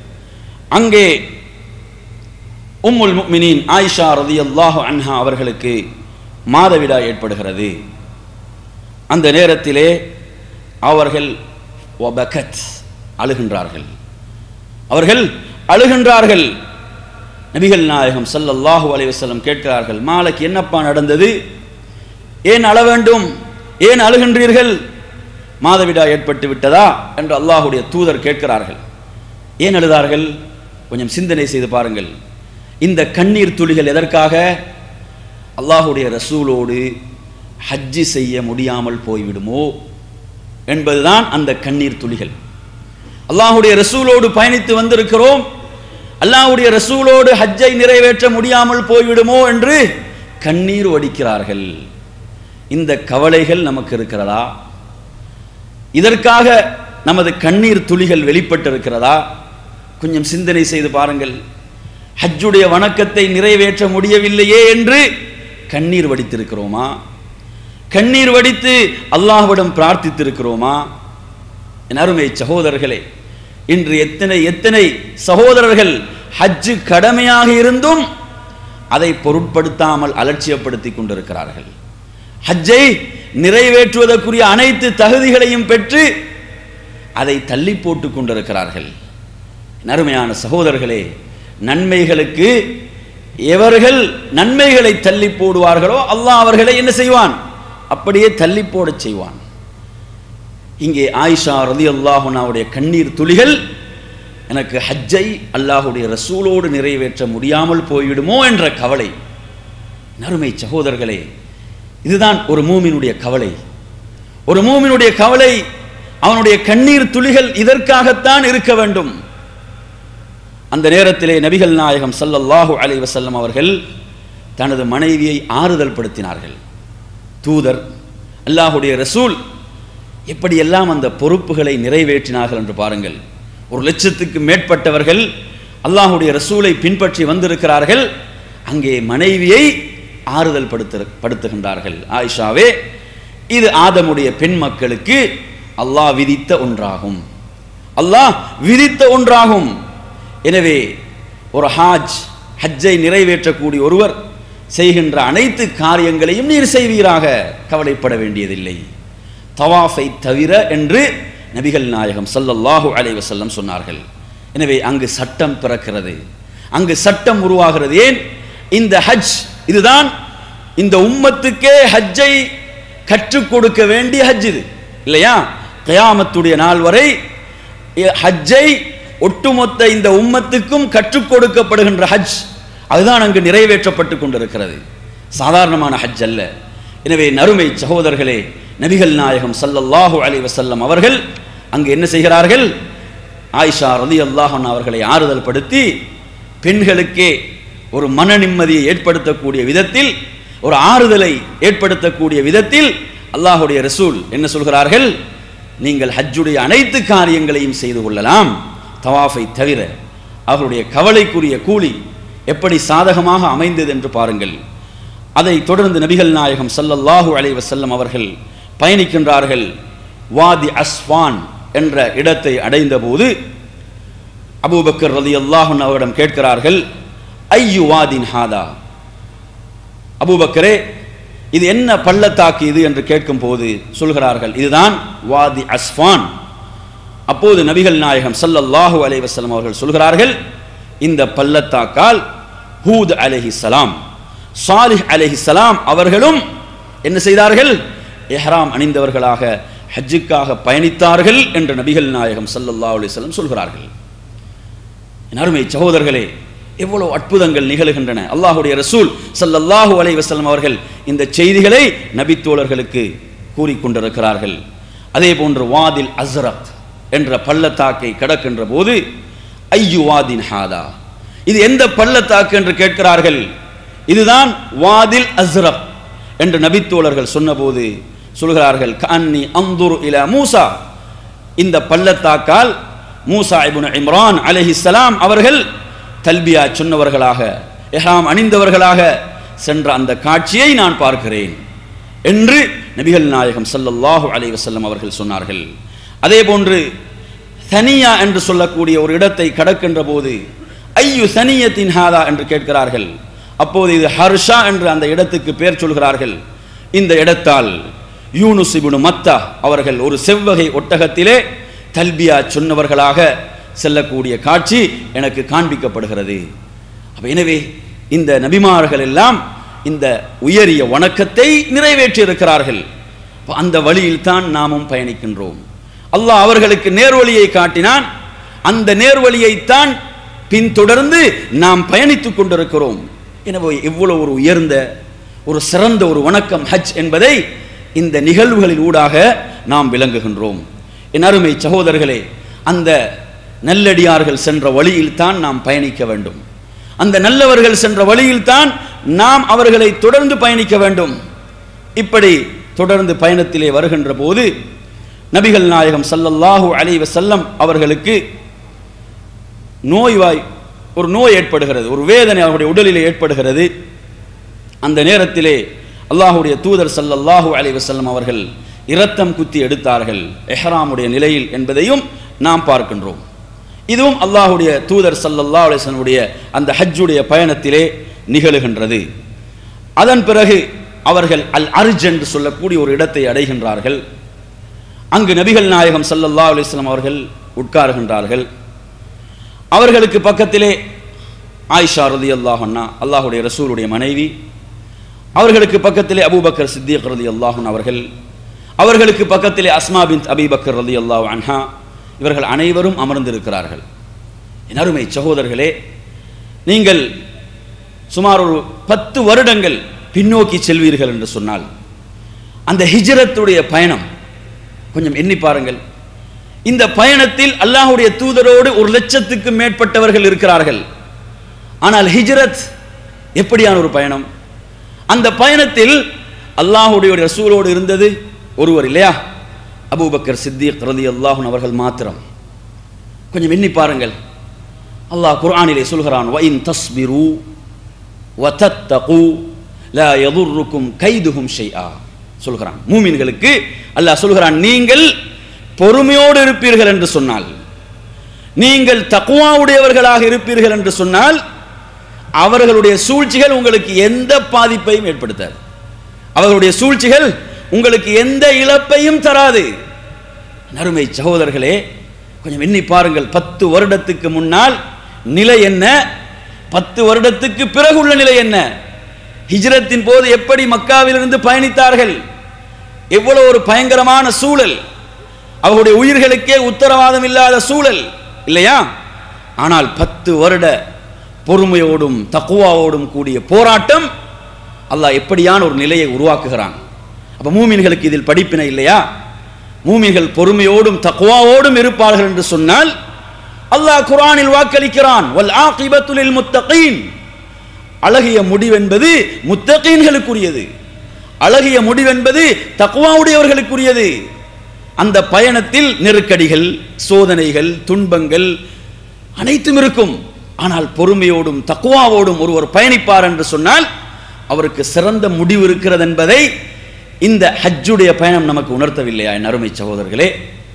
அங்கே உம்முல் முஃமினீன் ஆயிஷா ரலியல்லாஹு அன்ஹா அவர்களுக்கு மாதவிடாய் ஏற்படுகிறது. அந்த நேரத்திலே அவர்கள் வபகத், அழுகின்றார்கள். அவர்கள் அழுகின்றார்கள். நபிகள் நாயகம் ஸல்லல்லாஹு அலைஹி வஸல்லம் கேட்கிறார்கள், மாலைக்கு என்னப்பா நடந்தது? ஏன் அழ வேண்டும்? ஏன் அழுகின்றீர்கள்? மாதவிடாய் ஏற்பட்டு விட்டதா என்று அல்லாஹ்வுடைய தூதர் கேட்கிறார்கள். ஏன் அழுதார்கள்? கொஞ்சம் சிந்தனை செய்து பாருங்கள். இந்த கண்ணீர் துளிகள் எதற்காக? அல்லாஹ்வுடைய ரசூலோடு ஹஜ்ஜி செய்ய முடியாமல் போய்விடுமோ என்பதுதான் அந்த கண்ணீர் துளிகள். அல்லாஹ்வுடைய ரசூலோடு பயணித்து வந்திருக்கிறோம், அல்லாஹ்வுடைய ரசூலோடு ஹஜ்ஜை நிறைவேற்ற முடியாமல் போய்விடுமோ என்று கண்ணீர் வடிக்கிறார்கள். இந்த கவலைகள் நமக்கு இருக்கிறதா? இதற்காக நமது கண்ணீர் துளிகள் வெளிப்பட்டிருக்கிறதா? கொஞ்சம் சிந்தனை செய்து பாருங்கள். ஹஜ்ஜுடைய வணக்கத்தை நிறைவேற்ற முடியவில்லையே என்று கண்ணீர் வடித்திருக்கிறோமா? கண்ணீர் வடித்து அல்லாஹ்விடம் பிரார்த்தித்திருக்கிறோமா? என் அருமை சகோதரர்களே, இன்று எத்தனை எத்தனை சகோதரர்கள் ஹஜ்ஜு கடமையாக இருந்தும் அதை பொருட்படுத்தாமல் அலட்சியப்படுத்தி கொண்டிருக்கிறார்கள். ஹஜ்ஜை நிறைவேற்றுவதற்குரிய அனைத்து தகுதிகளையும் பெற்று அதை தள்ளி போட்டுக் கொண்டிருக்கிறார்கள். அருமையான சகோதரர்களே, நன்மைகளுக்கு எவர்கள் நன்மைகளை தள்ளி போடுவார்களோ அல்லாஹ் அவர்களை என்ன செய்வான்? அப்படியே தள்ளி போட செய்வான். இங்கே ஆயிஷா ரலியல்லாஹு அன்ஹாவுடைய கண்ணீர் துளிகள் எனக்கு ஹஜ்ஜை அல்லாஹ்வுடைய ரசூலோடு நிறைவேற்ற முடியாமல் போய்விடுமோ என்ற கவலை. அருமை சகோதரர்களே, இதுதான் ஒரு மூமினுடைய கவலை. ஒரு மூமினுடைய கவலை, அவனுடைய கண்ணீர் துளிகள் இதற்காகத்தான் இருக்க வேண்டும். அந்த நேரத்திலே நபிகள் நாயகம் ஸல்லல்லாஹு அலைஹி வஸல்லம் அவர்கள் தனது மனைவியை ஆறுதல் படுத்தினார்கள். தூதர் அல்லாஹ்வுடைய ரசூல் எப்படியெல்லாம் அந்த பொறுப்புகளை நிறைவேற்றினார்கள் என்று பாருங்கள். ஒரு லட்சத்துக்கு மேற்பட்டவர்கள் அல்லாஹ்வுடைய ரசூலை பின்பற்றி வந்திருக்கிறார்கள். அங்கே மனைவியை ஆறுதல் படுத்து படுத்துகின்றார்கள். ஆயிஷாவே, இது ஆதமுடைய பெண் மக்களுக்கு அல்லாஹ் விதித்த ஒன்றாகும், அல்லாஹ் விதித்த ஒன்றாகும். எனவே ஒரு ஹாஜ் ஹஜ்ஜை நிறைவேற்றக்கூடிய ஒருவர் செய்கின்ற அனைத்து காரியங்களையும் நீர் செய்வீராக, கவலைப்பட வேண்டியதில்லை, தவாஃபை தவிர என்று நபிகள் நாயகம் ஸல்லல்லாஹு அலைஹி வஸல்லம் சொன்னார்கள். எனவே அங்கு சட்டம் பிறக்கிறது, அங்கு சட்டம் உருவாகிறது. ஏன்? இந்த ஹஜ் இதுதான் இந்த உம்மத்துக்கே ஹஜ்ஜை கற்றுக் கொடுக்க வேண்டிய ஹஜ் இது இல்லையா? கியாமத்துடைய நாள் வரை ஹஜ்ஜை ஒட்டுமொத்த இந்த உம்மத்துக்கும் கற்றுக் கொடுக்கப்படுகின்ற ஹஜ் அதுதான் அங்கு நிறைவேற்றப்பட்டு கொண்டிருக்கிறது. சாதாரணமான ஹஜ் அல்ல. எனவே நறுமை சகோதரர்களே, நபிகள் நாயகம் ஸல்லல்லாஹு அலைஹி வஸல்லம் அவர்கள் அங்கு என்ன செய்கிறார்கள்? ஆயிஷா ரலியல்லாஹு அன்ஹா அவர்களை ஆறுதல் படுத்தி பெண்களுக்கே ஒரு மன நிம்மதியை ஏற்படுத்தக்கூடிய விதத்தில், ஒரு ஆறுதலை ஏற்படுத்தக்கூடிய விதத்தில் அல்லாஹ்வுடைய ரசூல் என்ன சொல்கிறார்கள்? நீங்கள் ஹஜ்ஜுடைய அனைத்து காரியங்களையும் செய்து கொள்ளலாம், தவாஃபை தவிர. அவர்களுடைய கவலைக்குரிய கூலி எப்படி சாதகமாக அமைந்தது என்று பாருங்கள். அதை தொடர்ந்து நபிகள் நாயகம் ஸல்லல்லாஹு அலைஹி வஸல்லம் அவர்கள் பயணிக்கின்றார்கள். வாதி அஸ்வான் என்ற இடத்தை அடைந்த போது அபூபக்கர் ரலியல்லாஹு அன்ஹு அவரிடம் கேட்கிறார்கள், ஐயு வாதின் ஹாதா, அபூபக்கரே இது என்ன பள்ளத்தாக்கு இது என்று கேட்கும் போது சொல்கிறார்கள், இதுதான் வாதி அஸ்வான். அப்போது நபிகள் நாயகம் ஸல்லல்லாஹு அலைஹி வஸல்லம் அவர்கள் சொல்கிறார்கள், இந்த பள்ளத்தாக்கால் ஹூத் அலைஹிஸ்ஸலாம், சாலிஹ் அலைஹிஸ்ஸலாம் அவர்களும் என்ன செய்தார்கள்? இஹ்ராம் அணிந்தவர்களாக ஹஜ்ஜுக்காக பயணித்தார்கள் என்று நபிகள் நாயகம் ஸல்லல்லாஹு அலைஹி வஸல்லம் சொல்கிறார்கள். என் அருமை சகோதரர்களே, எவ்வளவு அற்புதங்கள் நிகழ்கின்றன. அல்லாஹ்வுடைய ரசூல் ஸல்லல்லாஹு அலைஹி வஸல்லம் அவர்கள் இந்த செய்திகளை நபித்தோழர்களுக்கு கூறிக்கொண்டிருக்கிறார்கள். அதே போன்று வாதில் அஸ்ரத் என்ற பள்ளத்தாக்கை கடக்கின்ற போது ஐயு வாதின் ஹாதா, இது எந்த பள்ளத்தாக்கு என்று கேட்கிறார்கள். இதுதான் வாதில் அஸ்ரத் என்று நபித்தோழர்கள் சொன்னபோது சொல்கிறார்கள், கஅன்னி அன்துரு இலா மூசா, இந்த பள்ளத்தாக்கால் மூசா இப்னு இம்ரான் அலைஹிஸ்ஸலாம் அவர்கள் தல்பியா சொன்னவர்களாக இஹ்ராம் அணிந்தவர்களாக சென்ற அந்த காட்சியை நான் பார்க்கிறேன் என்று நபிகள் நாயகம் ஸல்லல்லாஹு அலைஹி வஸல்லம் அவர்கள் சொன்னார்கள். அதே போன்று சனியா என்று சொல்லக்கூடிய ஒரு இடத்தை கடக்கின்ற போது ஐயு சனியத்தின் ஹாதா என்று கேட்கிறார்கள். அப்போது இது ஹர்ஷா என்று அந்த இடத்துக்கு பெயர் சொல்கிறார்கள். இந்த இடத்தால் யூனுஸ் இப்னு மத்தா அவர்கள் ஒரு செவ்வகை ஒட்டகத்திலே தல்பியா சொன்னவர்களாக செல்லக்கூடிய காட்சி எனக்கு காண்பிக்கப்படுகிறது. எனவே இந்த நபிமார்கள் எல்லாம் இந்த உயரிய வணக்கத்தை நிறைவேற்றி இருக்கிறார்கள். அந்த வழியில் தான் நாமும் பயணிக்கின்றோம். அல்லாஹ் அவர்களுக்கு நேர்வழியை காட்டினான், அந்த நேர்வழியைத்தான் பின்தொடர்ந்து நாம் பயணித்துக் கொண்டிருக்கிறோம். எனவே இவ்வளவு ஒரு உயர்ந்த ஒரு சிறந்த ஒரு வணக்கம் ஹஜ் என்பதை இந்த நிகழ்வுகளின் ஊடாக நாம் விளங்குகின்றோம். என் அருமை சகோதரர்களே, அந்த நல்லடியார்கள் சென்ற வழியில் தான் நாம் பயணிக்க வேண்டும். அந்த நல்லவர்கள் சென்ற வழியில் தான் நாம் அவர்களை தொடர்ந்து பயணிக்க வேண்டும். இப்படி தொடர்ந்து பயணத்திலே வருகின்ற போது நபிகள் நாயகம் ஸல்லல்லாஹு அலைஹி வஸல்லம் அவர்களுக்கு நோய்வாய் ஒரு நோய் ஏற்படுகிறது, ஒரு வேதனை அவருடைய உடலிலே ஏற்படுகிறது. அந்த நேரத்திலே அல்லாஹ்வுடைய தூதர் ஸல்லல்லாஹு அலைஹி வஸல்லம் அவர்கள் இரத்தம் குத்தி எடுத்தார்கள் இஹ்ராமுடைய நிலையில் என்பதையும் நாம் பார்க்கின்றோம். இதுவும் அல்லாஹ்வுடைய தூதர் ஸல்லல்லாஹு அலைஹி வஸல்லம் அந்த ஹஜ்ஜுடைய பயணத்திலே நிகழுகின்றது. அதன் பிறகு அவர்கள் அல் அர்ஜ் என்று சொல்லக்கூடிய ஒரு இடத்தை அடைகின்றார்கள். அங்கு நபிகள் நாயகம் ஸல்லல்லாஹு அலைஹி வஸல்லம் அவர்கள் உட்கார்கின்றார்கள். அவர்களுக்கு பக்கத்திலே ஆயிஷா ரலியல்லாஹு அன்ஹா அல்லாஹ்வுடைய ரசூலுடைய மனைவி, அவர்களுக்கு பக்கத்திலே அபூபக்கர் சித்திக் ரலியல்லாஹு அன்ஹு அவர்கள், அவர்களுக்கு பக்கத்திலே அஸ்மா பின்த் அபீ பக்கர் ரலியல்லாஹு அன்ஹா, இவர்கள் அனைவரும் அமர்ந்திருக்கிறார்கள். என் அருமை சகோதரர்களே, நீங்கள் சுமார் ஒரு பத்து வருடங்கள் பின்னோக்கி செல்வீர்கள் என்று சொன்னால் அந்த ஹிஜ்ரத்துடைய பயணம் கொஞ்சம் எண்ணி பாருங்கள். இந்த பயணத்தில் அல்லாஹ்வுடைய தூதரோடு ஒரு லட்சத்துக்கு மேற்பட்டவர்கள் இருக்கிறார்கள். ஆனால் ஹிஜ்ரத் எப்படியான ஒரு பயணம்? அந்த பயணத்தில் அல்லாஹ்வுடைய ரசூலோடு இருந்தது ஒருவர் இல்லையா, அபூபக்கர் சித்திக் ரலியல்லாஹு அன்ஹு அவர்கள் மாத்திரம். கொஞ்சம் எண்ணி பாருங்கள். அல்லாஹ் குர்ஆனிலே சொல்கிறான், வ இன் தஸ்பிரு வ தத்தகு லா யதுர்ருக்கும் கைதுஹும் ஷைஆ சொல்கிறான். மூமின்களுக்கு அல்லாஹ் சொல்கிறான், நீங்கள் பொறுமையோடு இருப்பீர்கள் என்று சொன்னால், நீங்கள் தக்வா உடையவர்களாக இருப்பீர்கள் என்று சொன்னால் அவர்களுடைய சூழ்ச்சிகள் உங்களுக்கு எந்த பாதிப்பையும் ஏற்படுத்தாது. அவர்களுடைய சூழ்ச்சிகள் உங்களுக்கு எந்த இழப்பையும் தராது. அருமை சகோதரர்களே, கொஞ்சம் எண்ணி பாருங்கள். பத்து வருடத்துக்கு முன்னால் நிலை என்ன, பத்து வருடத்துக்கு பிறகு உள்ள நிலை என்ன? ஹிஜ்ரத்தின் போது எப்படி மக்காவிலிருந்து பயணித்தார்கள், எவ்வளவு ஒரு பயங்கரமான சூழல், அவர்களுடைய உயிர்களுக்கே உத்தரவாதம் இல்லாத சூழல் இல்லையா? ஆனால் பத்து வருட பொறுமையோடும் தக்வாவோடும் கூடிய போராட்டம் அல்லாஹ் எப்படியான ஒரு நிலையை உருவாக்குகிறான். அப்ப மூமின்களுக்கு இதில் படிப்பினை இல்லையா? மூமின்கள் பொறுமையோடும் தக்வாவோடும் இருப்பார்கள் என்று சொன்னால் அல்லாஹ் குர்ஆனில் வாக்களிக்கிறான், வல் ஆகிபத்து லில் முத்தகீன், அழகிய முடிவென்பது முத்தகீன்களுக்குரியது, அழகிய முடிவென்பது தக்வாவுடையவர்களுக்குரியது. அந்த பயணத்தில் நெருக்கடிகள், சோதனைகள், துன்பங்கள் அனைத்தும் இருக்கும். ஆனால் பொறுமையோடும் தக்வாவோடும் ஒருவர் பயணிப்பார் என்று சொன்னால் அவருக்கு சிறந்த முடிவு இருக்கிறது என்பதை இந்த ஹஜ்ஜுடைய பயணம் நமக்கு உணர்த்தவில்லையா என் அருமை சகோதரர்களே?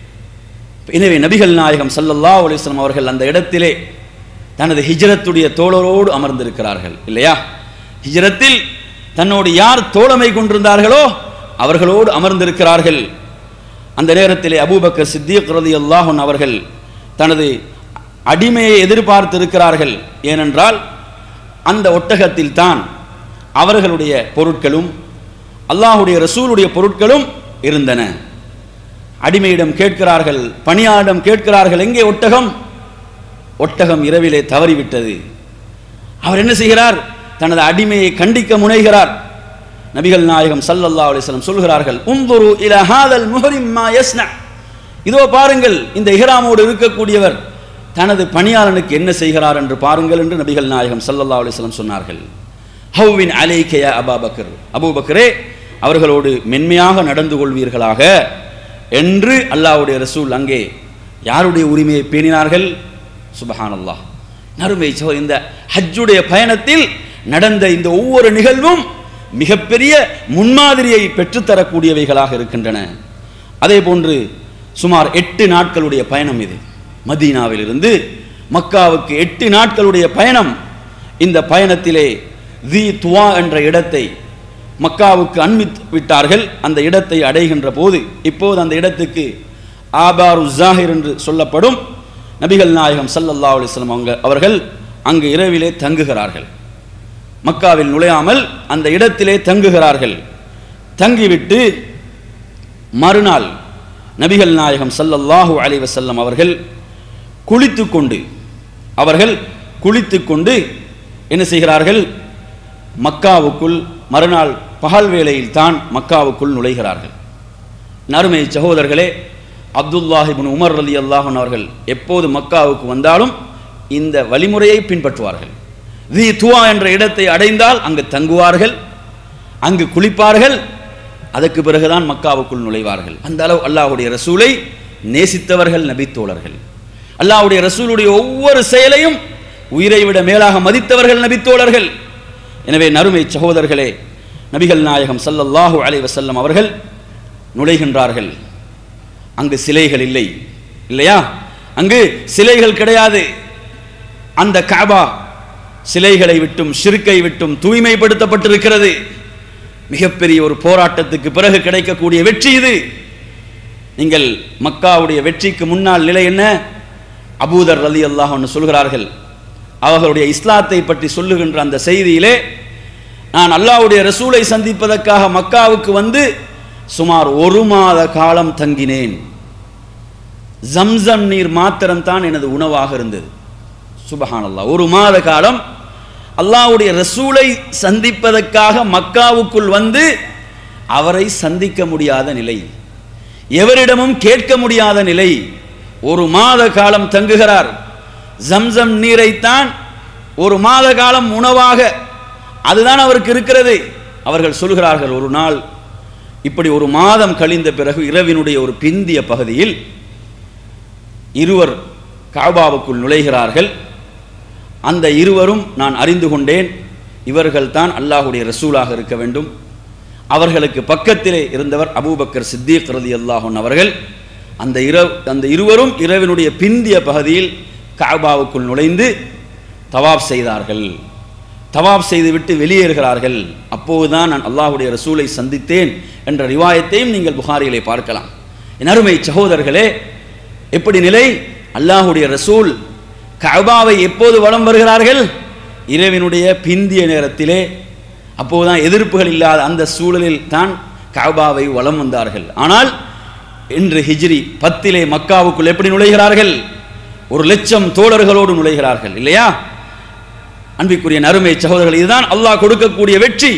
எனவே நபிகள் நாயகம் ஸல்லல்லாஹு அலைஹி வஸல்லம் அவர்கள் அந்த இடத்திலே தனது ஹிஜ்ரத்துடைய தோழரோடு அமர்ந்திருக்கிறார்கள் இல்லையா? ஹிஜ்ரத்தில் தன்னோடு யார் தோழமை கொண்டிருந்தார்களோ அவர்களோடு அமர்ந்திருக்கிறார்கள். அந்த நேரத்திலே அபூபக்கர் சித்திக் ரலியல்லாஹு அன்ஹு அவர்கள் தனது அடிமையை எதிர்பார்த்து இருக்கிறார்கள். ஏனென்றால் அந்த ஒட்டகத்தில் தான் அவர்களுடைய பொருட்களும் அல்லாஹ்வுடைய ரசூலுடைய பொருட்களும் இருந்தன. அடிமையிடம் கேட்கிறார்கள், பணியாளரிடம் கேட்கிறார்கள், எங்கே ஒட்டகம்? ஒட்டகம் இரவிலே தவறிவிட்டது. அவர் என்ன செய்கிறார்? தனது அடிமையை கண்டிக்க முனைகிறார். நபிகள் நாயகம் ஸல்லல்லாஹு அலைஹி வஸல்லம் சொல்கிறார்கள், உன்துரு இலா ஹாதல் முஹரிம் மா யஸ்னா, இதோ பாருங்கள் இந்த இஹ்ராமோடு இருக்கக்கூடியவர் தனது பணியாளனுக்கு என்ன செய்கிறார் என்று பாருங்கள் என்று நபிகள் நாயகம் ஸல்லல்லாஹு அலைஹி வஸல்லம் சொன்னார்கள். ஹவ்வின் அலைக யா அபூபக்கர், அபூபக்கரே அவர்களோடு மென்மையாக நடந்து கொள்வீர்களாக என்று அல்லாஹ்வுடைய ரசூல் அங்கே யாருடைய உரிமையை பேணினார்கள்? சுப்ஹானல்லாஹ். நறுமை இந்த ஹஜ்ஜுடைய பயணத்தில் நடந்த இந்த ஒவ்வொரு நிகழ்வும் மிகப்பெரிய முன்மாதிரியை பெற்றுத்தரக்கூடியவைகளாக இருக்கின்றன. அதே போன்று சுமார் எட்டு நாட்களுடைய பயணம் இது. மதீனாவிலிருந்து மக்காவுக்கு எட்டு நாட்களுடைய பயணம். இந்த பயணத்திலே தி துவா என்ற இடத்தை மக்காவுக்கு அண்மித்து விட்டார்கள். அந்த இடத்தை அடைகின்ற போது இப்போது அந்த இடத்துக்கு ஆபாரு ஜாஹிர் என்று சொல்லப்படும் நபிகள் நாயகம் ஸல்லல்லாஹு அலைஹி வஸல்லம் அவங்க அவர்கள் அங்கு இரவிலே தங்குகிறார்கள். மக்காவில் நுழையாமல் அந்த இடத்திலே தங்குகிறார்கள். தங்கிவிட்டு மறுநாள் நபிகள் நாயகம் ஸல்லல்லாஹு அலைஹி வஸல்லம் அவர்கள் குளித்துக்கொண்டு அவர்கள் குளித்துக்கொண்டு என்ன செய்கிறார்கள்? மக்காவுக்குள் மறுநாள் பகல் வேளையில் தான் மக்காவுக்குள் நுழைகிறார்கள். நறுமை சகோதரர்களே, அப்துல்லாஹ் இப்னு உமர் ரலியல்லாஹு அன்ஹு அவர்கள் எப்போது மக்காவுக்கு வந்தாலும் இந்த வழிமுறையை பின்பற்றுவார்கள். தி துவா என்ற இடத்தை அடைந்தால் அங்கு தங்குவார்கள், அங்கு குளிப்பார்கள், அதற்கு பிறகுதான் மக்காவுக்குள் நுழைவார்கள். அந்த அளவு அல்லாஹ்வுடைய ரசூலை நேசித்தவர்கள் நபித்தோழர்கள். அல்லாஹ்வுடைய ரசூலுடைய ஒவ்வொரு செயலையும் உயிரை விட மேலாக மதித்தவர்கள் நபித்தோழர்கள். எனவே நறுமை சகோதரர்களே, நபிகள் நாயகம் ஸல்லல்லாஹு அலைஹி வஸல்லம் அவர்கள் நுழைகின்றார்கள். அங்கு சிலைகள் இல்லை, இல்லையா? அங்கு சிலைகள் கிடையாது. அந்த கஅபா சிலைகளை விட்டும் ஷிர்க்கை விட்டும் தூய்மைப்படுத்தப்பட்டிருக்கிறது. மிகப்பெரிய ஒரு போராட்டத்துக்கு பிறகு கிடைக்கக்கூடிய வெற்றி இது. நீங்கள் மக்காவுடைய வெற்றிக்கு முன்னால் நிலை என்ன? அபூதர் ரலியல்லாஹு அன்ஹு சொல்கிறார்கள், அவர்களுடைய இஸ்லாத்தை பற்றி சொல்லுகின்ற அந்த செய்தியிலே, நான் அல்லாஹ்வுடைய ரசூலை சந்திப்பதற்காக மக்காவுக்கு வந்து சுமார் ஒரு மாத காலம் தங்கினேன். ஜம்சம் நீர் மாத்திரம்தான் எனது உணவாக இருந்தது. சுபஹானல்லாஹ், ஒரு மாத காலம் அல்லாஹ்வுடைய ரசூலை சந்திப்பதற்காக மக்காவுக்குள் வந்து அவரை சந்திக்க முடியாத நிலை, எவரிடமும் கேட்க முடியாத நிலை. ஒரு மாத காலம் தங்குகிறார். ஜம்சம் நீரைத்தான் ஒரு மாத காலம் உணவாக, அதுதான் அவருக்கு இருக்கிறது. அவர்கள் சொல்கிறார்கள், ஒரு நாள் இப்படி ஒரு மாதம் கழிந்த பிறகு இரவினுடைய ஒரு பிந்திய பகுதியில் இருவர் கஅபாவுக்குள் நுழைகிறார்கள். அந்த இருவரும் நான் அறிந்து கொண்டேன், இவர்கள் தான் அல்லாஹ்வுடைய ரசூலாக இருக்க வேண்டும். அவர்களுக்கு பக்கத்திலே இருந்தவர் அபூபக்கர் சித்தீக் ரலியல்லாஹு அன்ஹு அவர்கள். அந்த இரவு அந்த இருவரும் இரவினுடைய பிந்திய பகுதியில் கஅபாவுக்குள் நுழைந்து தவாப் செய்தார்கள். தவாப் செய்துவிட்டு வெளியேறுகிறார்கள். அப்போதுதான் நான் அல்லாஹ்வுடைய ரசூலை சந்தித்தேன் என்ற ரிவாயத்தையும் நீங்கள் புகாரியிலே பார்க்கலாம். என் அருமை சகோதரர்களே, எப்படி நிலை? அல்லாஹ்வுடைய ரசூல் கஅபாவை எப்போது வலம் வருகிறார்கள்? இரவினுடைய பிந்திய நேரத்திலே. அப்போதுதான் எதிர்ப்புகள் இல்லாத அந்த சூழலில் தான் கஅபாவை வலம் வந்தார்கள். ஆனால் இன்று ஹிஜ்ரி பத்திலே மக்காவுக்குள் எப்படி நுழைகிறார்கள்? ஒரு லட்சம் தோழர்களோடு நுழைகிறார்கள், இல்லையா? அன்பிற்குரிய அருமை சகோதரர்கள், இதுதான் அல்லாஹ் கொடுக்கக்கூடிய வெற்றி.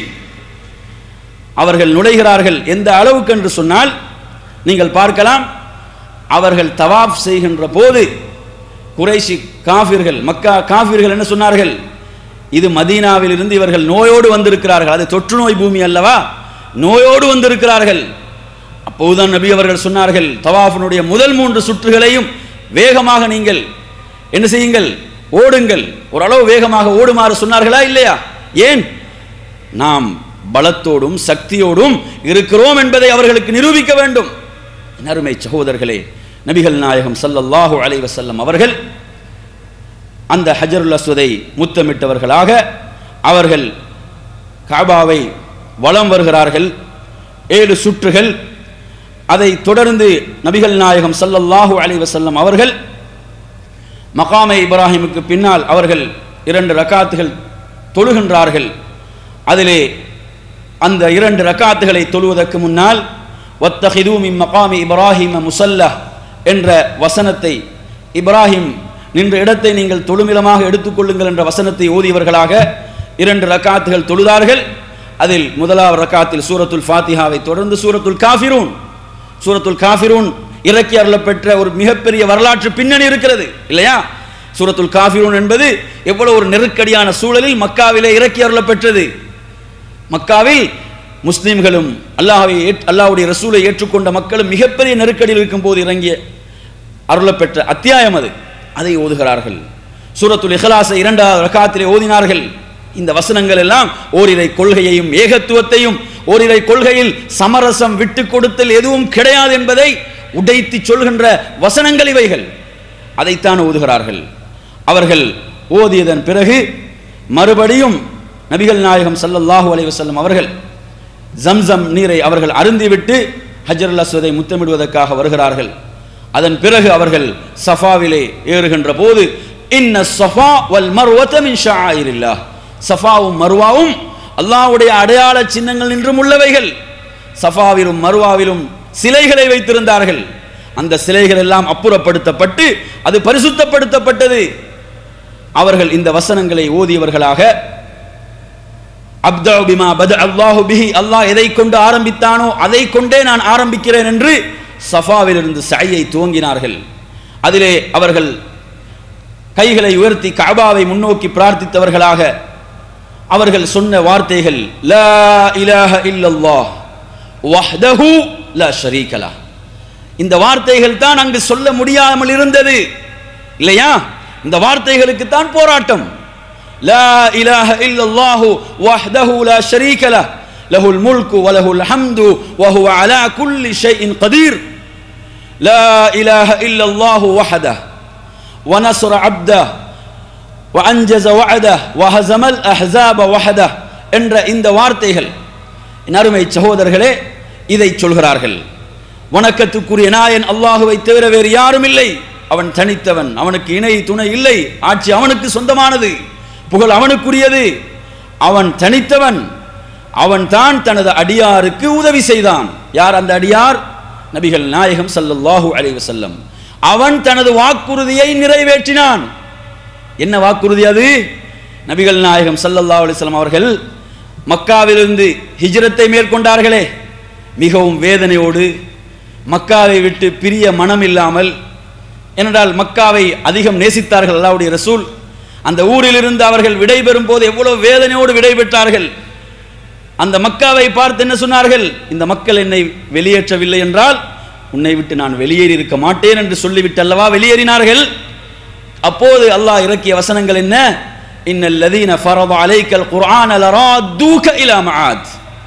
அவர்கள் நுழைகிறார்கள். எந்த அளவுக்கு என்று சொன்னால் நீங்கள் பார்க்கலாம், அவர்கள் தவாப் செய்கின்ற போது குறைஷி காஃபிர்கள், மக்கா காஃபிர்கள் என்ன சொன்னார்கள்? இது மதீனாவில் இருந்து இவர்கள் நோயோடு வந்திருக்கிறார்கள், அது தொற்று நோய் பூமி அல்லவா, நோயோடு வந்திருக்கிறார்கள். அப்போதுதான் நபி அவர்கள் சொன்னார்கள், தவாஃபினுடைய முதல் மூன்று சுற்றுகளையும் வேகமாக நீங்கள் என்ன செய்யுங்கள், ஓடுங்கள். ஓரளவு வேகமாக ஓடுமாறு சொன்னார்களா இல்லையா? ஏன்? நாம் பலத்தோடும் சக்தியோடும் இருக்கிறோம் என்பதை அவர்களுக்கு நிரூபிக்க வேண்டும். அருமை சகோதரர்களே, நபிகள் நாயகம் ஸல்லல்லாஹு அலைஹி வஸல்லம் அவர்கள் அந்த ஹஜருல் அஸ்வதை முத்தமிட்டவர்களாக அவர்கள் கஅபாவை வலம் வருகிறார்கள். ஏழு சுற்றுகள். அதை தொடர்ந்து நபிகள் நாயகம் ஸல்லல்லாஹு அலைஹி வஸல்லம் அவர்கள் மகாமே இப்ராஹிமுக்கு பின்னால் அவர்கள் இரண்டு ரக்காத்துகள் தொழுகின்றார்கள். அதிலே அந்த இரண்டு ரக்காத்துகளை தொழுவதற்கு முன்னால் வத்தஹிது மின் மகாமி இப்ராஹிம முஸல்லா என்ற வசனத்தை, இப்ராஹிம் நின்ற இடத்தை நீங்கள் தொழுமிலமாக எடுத்துக்கொள்ளுங்கள் என்ற வசனத்தை ஓதியவர்களாக இரண்டு ரக்காத்துகள் தொழுதார்கள். அதில் முதலாவது ரக்காத்தில் சூரத்துல் ஃபாத்திஹாவை தொடர்ந்து சூரத்துல் காஃபிரூன், சூரத்துல் காஃபிரூன் இறக்கி அருளப்பெற்ற ஒரு மிகப்பெரிய வரலாற்று பின்னணி இருக்கிறது, இல்லையா? சூரத்துல் காஃபிரூன் என்பது எவ்வளவு ஒரு நெருக்கடியான சூழலில் மக்காவிலே இறக்கி அருளப்பெற்றது. மக்காவில் முஸ்லிம்களும் அல்லாஹ்வை அல்லாஹ்வுடைய ரசூலை ஏற்றுக்கொண்ட மக்களும் மிகப்பெரிய நெருக்கடியில் இருக்கும் போது இறங்கிய அருளப்பெற்ற அத்தியாயம் அது. அதை ஓதுகிறார்கள். சூரத்துல் இஹ்லாஸை இரண்டாவது ரக்காத்திலே ஓதினார்கள். இந்த வசனங்கள் எல்லாம் ஓரிரை கொள்கையையும் ஏகத்துவத்தையும், ஓரிரை கொள்கையில் சமரசம் விட்டு கொடுத்தல் எதுவும் கிடையாது என்பதை உடைத்து சொல்கின்ற வசனங்கள் இவைகள். அதைத்தான் ஓதுகிறார்கள். அவர்கள் ஓதியதன் பிறகு மறுபடியும் நபிகள் நாயகம் ஸல்லல்லாஹு அலைஹி வஸல்லம் அவர்கள் ஜம்சம் நீரை அவர்கள் அருந்திவிட்டு ஹஜ்ருல் அஸ்வதை முத்தமிடுவதற்காக வருகிறார்கள். அதன் பிறகு அவர்கள் சஃபாவிலே ஏறுகின்ற போது இன்ன ஸஃபா வல் மர்வத மின் ஷஆயிரில்லாஹ், சஃபாவும் மர்வாவும் அல்லாஹ்வுடைய அடையாள சின்னங்கள் நின்றும் உள்ளவைகள். சஃபாவிலும் மர்வாவிலும் சிலைகளை வைத்திருந்தார்கள். அந்த சிலைகள் எல்லாம் அப்புறப்படுத்தப்பட்டு அது பரிசுத்தப்படுத்தப்பட்டது. அவர்கள் இந்த வசனங்களை ஓதியவர்களாக அப்தஉ பிமா பத அல்லாஹு பிஹி, அல்லாஹ் எதை கொண்டு ஆரம்பித்தானோ அதை கொண்டே நான் ஆரம்பிக்கிறேன் என்று சஃபாவிலிருந்து சஅயை துவங்கினார்கள். அதிலே அவர்கள் கைகளை உயர்த்தி கஅபாவை முன்னோக்கி பிரார்த்தித்தவர்களாக அவர்கள் சொன்ன வார்த்தைகள் லா இலாஹ இல்லல்லாஹ் வஹ்தஹு லா ஷரீக லஹ். இந்த வார்த்தைகள் தான் அங்கு சொல்ல முடியாமல் இருந்தது இல்லையா? இந்த வார்த்தைகளுக்கு தான் போராட்டம். லா இலாஹ இல்லல்லாஹு வஹ்தஹு லா ஷரீக லஹ் லஹுல் முல்கு வ லஹுல் ஹம்து வ ஹுவ அலா குல்லி ஷைஇன் கதீர். லா இலாஹ இல்லல்லாஹு வஹ்தஹு வ நஸர அப்தஹு வ அன்ஜஸ வஅதஹு வ ஹஸமல் அஹ்ஸாப வஹ்தஹு என்ற இந்த வார்த்தைகள் என் அருமை சகோதரர்களே இதை சொல்கிறார்கள். வணக்கத்துக்குரிய நாயன் அல்லாஹுவை தவிர வேறு யாரும் இல்லை. அவன் தனித்தவன், அவனுக்கு இணை துணை இல்லை. ஆட்சி அவனுக்கு சொந்தமானது, புகழ் அவனுக்குரியது. அவன் தனித்தவன். அவன் தான் தனது அடியாருக்கு உதவி செய்தான். யார் அந்த அடியார்? நபிகள் நாயகம் ஸல்லல்லாஹு அலைஹி வஸல்லம். அவன் தனது வாக்குறுதியை நிறைவேற்றினான். என்ன வாக்குறுதி அது? நபிகள் நாயகம் ஸல்லல்லாஹு அலைஹி வஸல்லம் அவர்கள் மக்காவிலிருந்து ஹிஜ்ரத்தை மேற்கொண்டார்களே, மிகவும் வேதனையோடு, மக்காவை விட்டு பிரிய மனம் இல்லாமல். ஏனென்றால் மக்காவை அதிகம் நேசித்தார்கள் அல்லாஹ்வுடைய ரசூல். அந்த ஊரிலிருந்து அவர்கள் விடைபெறும் போது எவ்வளவு வேதனையோடு விடைபெற்றார்கள். அந்த மக்காவை பார்த்து என்ன சொன்னார்கள்? இந்த மக்கள் என்னை வெளியேற்றவில்லை என்றால் உன்னை விட்டு நான் வெளியேறி இருக்க மாட்டேன் என்று சொல்லிவிட்டு அல்லவா வெளியேறினார்கள். அப்போது அல்லாஹ் இறக்கிய வசனங்கள் என்ன? இன்னல்லதீன ஃபரத அலைக்கல் குர்ஆன லராதுக இலா மஆத்.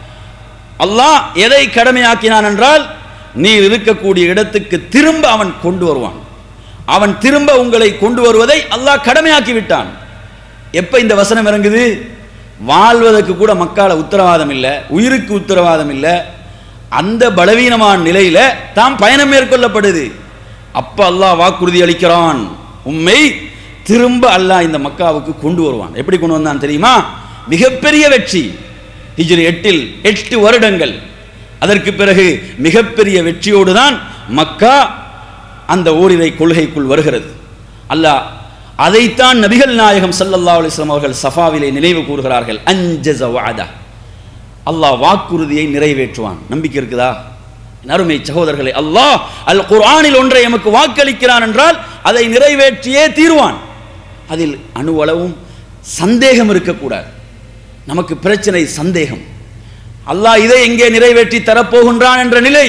அல்லாஹ் எதை கடமையாக்கினான் என்றால் நீர் இருக்கக்கூடிய இடத்துக்கு திரும்ப அவன் கொண்டு வருவான். அவன் திரும்ப உங்களை கொண்டு வருவதை அல்லாஹ் கடமையாக்கி விட்டான். எப்ப இந்த வசனம் இறங்குது? வாழ்வதற்கு கூட மக்கால உத்தரவாதம் இல்லை, உயிருக்கு உத்தரவாதம் இல்லை. அந்த பலவீனமான நிலையில தாம் பயணம் மேற்கொள்ளப்படுது. அப்ப அல்லாஹ் வாக்குறுதி அளிக்கிறான், உம்மை திரும்ப அல்லாஹ் இந்த மக்காவுக்கு கொண்டு வருவான். எப்படி கொண்டு வந்தான் தெரியுமா? மிகப்பெரிய வெற்றி. ஹிஜ்ரி எட்டில் எட்டு வருடங்கள். அதற்கு பிறகு மிகப்பெரிய வெற்றியோடு தான் மக்கா அந்த ஓரிரை கொள்கைக்குள் வருகிறது. அல்லாஹ் அதைத்தான் நபிகள் நாயகம் ஸல்லல்லாஹு அலைஹி வஸல்லம் அவர்கள் சஃபாவிலே நினைவு கூறுகிறார்கள். அன்ஜஸ வஅதஹு, அல்லாஹ் வாக்குறுதியை நிறைவேற்றுவான். நம்பிக்கை இருக்குதா? அருமை சகோதரர்களே, அல்லாஹ் அல் குர்ஆனில் ஒன்றை எமக்கு வாக்களிக்கிறான் என்றால் அதை நிறைவேற்றியே தீர்வான். அதில் அணுவளவும் சந்தேகம் இருக்கக்கூடாது. நமக்கு பிரச்சனை சந்தேகம். அல்லாஹ் இதை எங்கே நிறைவேற்றி தரப்போகின்றான் என்ற நிலை.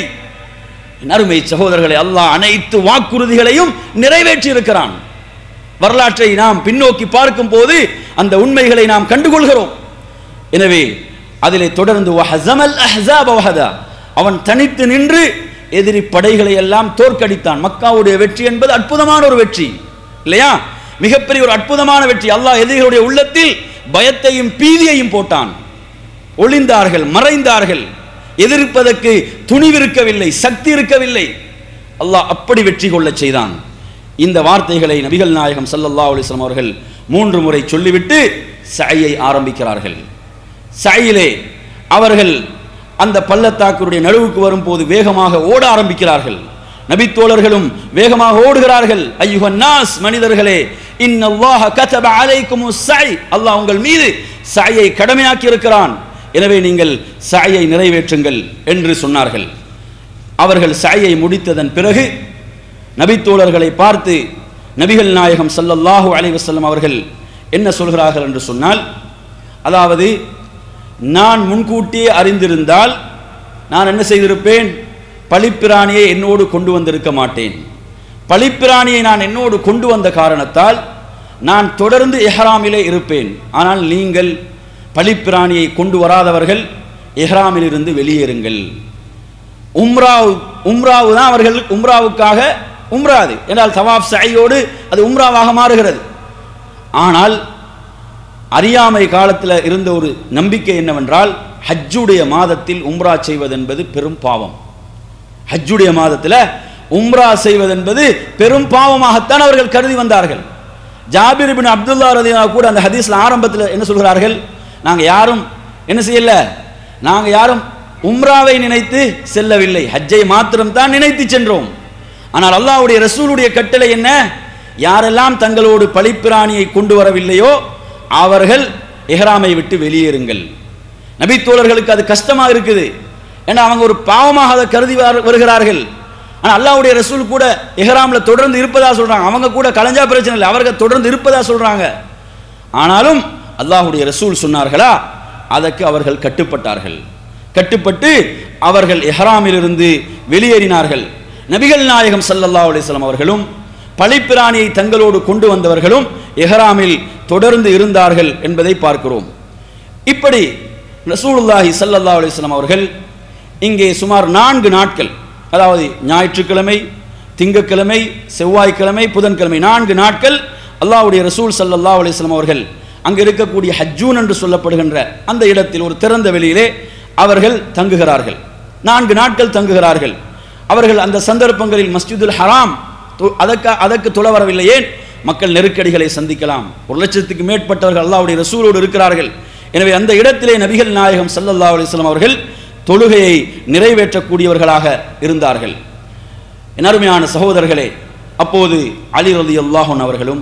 அருமை சகோதரர்களே, அல்லாஹ் அனைத்து வாக்குறுதிகளையும் நிறைவேற்றி இருக்கிறான். வரலாற்றை நாம் பின்னோக்கி பார்க்கும் போது அந்த உண்மைகளை நாம் கண்டுகொள்கிறோம். எனவே அதிலே தொடர்ந்து வஹஸமல் அஹ்ஸாப வஹதா, அவன் தனித்து நின்று எதிரி படைகளை எல்லாம் தோற்கடித்தான். மக்காவுடைய வெற்றி என்பது அற்புதமான ஒரு வெற்றி இல்லையா? மிகப்பெரிய ஒரு அற்புதமான வெற்றி. அல்லாஹ் எதிரிகளுடைய உள்ளத்தில் பயத்தையும் பீதியையும் போட்டான். ஒளிந்தார்கள், மறைந்தார்கள். எதிர்ப்பதற்கு துணிவிருக்கவில்லை, சக்தி இருக்கவில்லை. அல்லாஹ் அப்படி வெற்றி கொள்ள செய்தான். இந்த வார்த்தைகளை நபிகள் நாயகம் ஸல்லல்லாஹு அலைஹி வஸல்லம் அவர்கள் மூன்று முறை சொல்லிவிட்டு சஅயை ஆரம்பிக்கிறார்கள். சஅயிலே அவர்கள் அந்த பள்ளத்தாக்குடைய நடுவுக்கு வரும்போது வேகமாக ஓட ஆரம்பிக்கிறார்கள். நபித்தோழர்களும் வேகமாக ஓடுகிறார்கள். அய்யுஹன் நாஸ், மனிதர்களே, இன்னல்லாஹ கதப அலைக்குமுஸ் ஸஅய், அல்லாஹ் உங்கள் மீது சஅயை கடமையாக்கி இருக்கிறான். எனவே நீங்கள் சஅயை நிறைவேற்றுங்கள் என்று சொன்னார்கள். அவர்கள் சஅயை முடித்ததன் பிறகு நபித்தோழர்களை பார்த்து நபிகள் நாயகம் ஸல்லல்லாஹு அலைஹி வஸல்லம் அவர்கள் என்ன சொல்கிறார்கள் என்று சொன்னால், அதாவது நான் முன்கூட்டியே அறிந்திருந்தால் நான் என்ன செய்திருப்பேன்? பலிப்பிராணியை என்னோடு கொண்டு வந்திருக்க மாட்டேன். பலிப்பிராணியை நான் என்னோடு கொண்டு வந்த காரணத்தால் நான் தொடர்ந்து இஹ்ராமிலே இருப்பேன். ஆனால் நீங்கள் பலிப்பிராணியை கொண்டு வராதவர்கள் இஹ்ராமில் இருந்து வெளியேறுங்கள். உம்ராவு உம்ராவு தான் அவர்கள் உம்ராவுக்காக உம்ராது என்றால் தவாஃப் சஅயோடு அது உம்ராவாக மாறுகிறது. ஆனால் அறியாமை காலத்தில் இருந்த ஒரு நம்பிக்கை என்னவென்றால், ஹஜ்ஜுடைய மாதத்தில் உம்ரா செய்வது என்பது பெரும் பாவம். ஹஜ்ஜுடைய மாதத்தில் உம்ரா செய்வது என்பது பெரும் பாவமாகத்தான் அவர்கள் கருதி வந்தார்கள். ஜாபிர் இப்னு அப்துல்லா ரலியல்லாஹு கூட அந்த ஹதீஸ்ல ஆரம்பத்தில் என்ன சொல்கிறார்கள்? நாங்க யாரும் என்ன செய்யல, நாங்க யாரும் உம்ராவை நினைத்து செல்லவில்லை, ஹஜ்ஜை மாத்திரம் தான் நினைத்து சென்றோம். ஆனால் அல்லாஹ்வுடைய ரசூலுடைய கட்டளை என்ன? யாரெல்லாம் தங்களோடு பலிப்பிராணியை கொண்டு வரவில்லையோ அவர்கள் இஹ்ராமை விட்டு வெளியேறுங்கள். நபித்தோழர்களுக்கு அது கஷ்டமாக இருக்குது. ஏன்னா அவங்க ஒரு பாவமாக அதை கருதி வருகிறார்கள். ஆனால் அல்லாஹ்வுடைய ரசூல் கூட இஹ்ராம்ல தொடர்ந்து இருப்பதா சொல்றாங்க. அவங்க கூட கலஞ்சா பிரச்சனை இல்லை, அவர்கள் தொடர்ந்து இருப்பதா சொல்றாங்க. ஆனாலும் அல்லாஹ்வுடைய ரசூல் சொன்னார்களா, அதற்கு அவர்கள் கட்டுப்பட்டார்கள். கட்டுப்பட்டு அவர்கள் இஹ்ராமிலிருந்து வெளியேறினார்கள். நபிகள் நாயகம் ஸல்லல்லாஹு அலைஹி வஸல்லம் அவர்களும் பழிப்பிராணியை தங்களோடு கொண்டு வந்தவர்களும் இஹ்ராமில் தொடர்ந்து இருந்தார்கள் என்பதை பார்க்கிறோம். இப்படி ரசூலுல்லாஹி ஸல்லல்லாஹு அலைஹி வஸல்லம் அவர்கள் இங்கே சுமார் நான்கு நாட்கள், அதாவது ஞாயிற்றுக்கிழமை, திங்கட்கிழமை, செவ்வாய்க்கிழமை, புதன்கிழமை, நான்கு நாட்கள் அல்லாஹ்வுடைய ரசூல் ஸல்லல்லாஹு அலைஹி வஸல்லம் அவர்கள் அங்கு இருக்கக்கூடிய ஹஜ்ஜூன் என்று சொல்லப்படுகின்ற அந்த இடத்தில் ஒரு திறந்த வெளியிலே அவர்கள் தங்குகிறார்கள். நான்கு நாட்கள் தங்குகிறார்கள். அவர்கள் அந்த சந்தர்ப்பங்களில் மஸ்ஜிதுல் ஹராம் அதற்கு அதற்கு தொழ வரவில்லை. ஏன்? மக்கள் நெருக்கடிகளை சந்திக்கலாம். ஒரு லட்சத்துக்கு மேற்பட்டவர்கள் அல்லாஹ்வுடைய ரசூலோடு இருக்கிறார்கள். எனவே அந்த இடத்திலே நபிகள் நாயகம் ஸல்லல்லாஹு அலைஹி வஸல்லம் அவர்கள் தொழுகையை நிறைவேற்றக்கூடியவர்களாக இருந்தார்கள். என் அருமையான சகோதரர்களே, அப்போது அலி ரலியல்லாஹு அன்ஹு அவர்களும்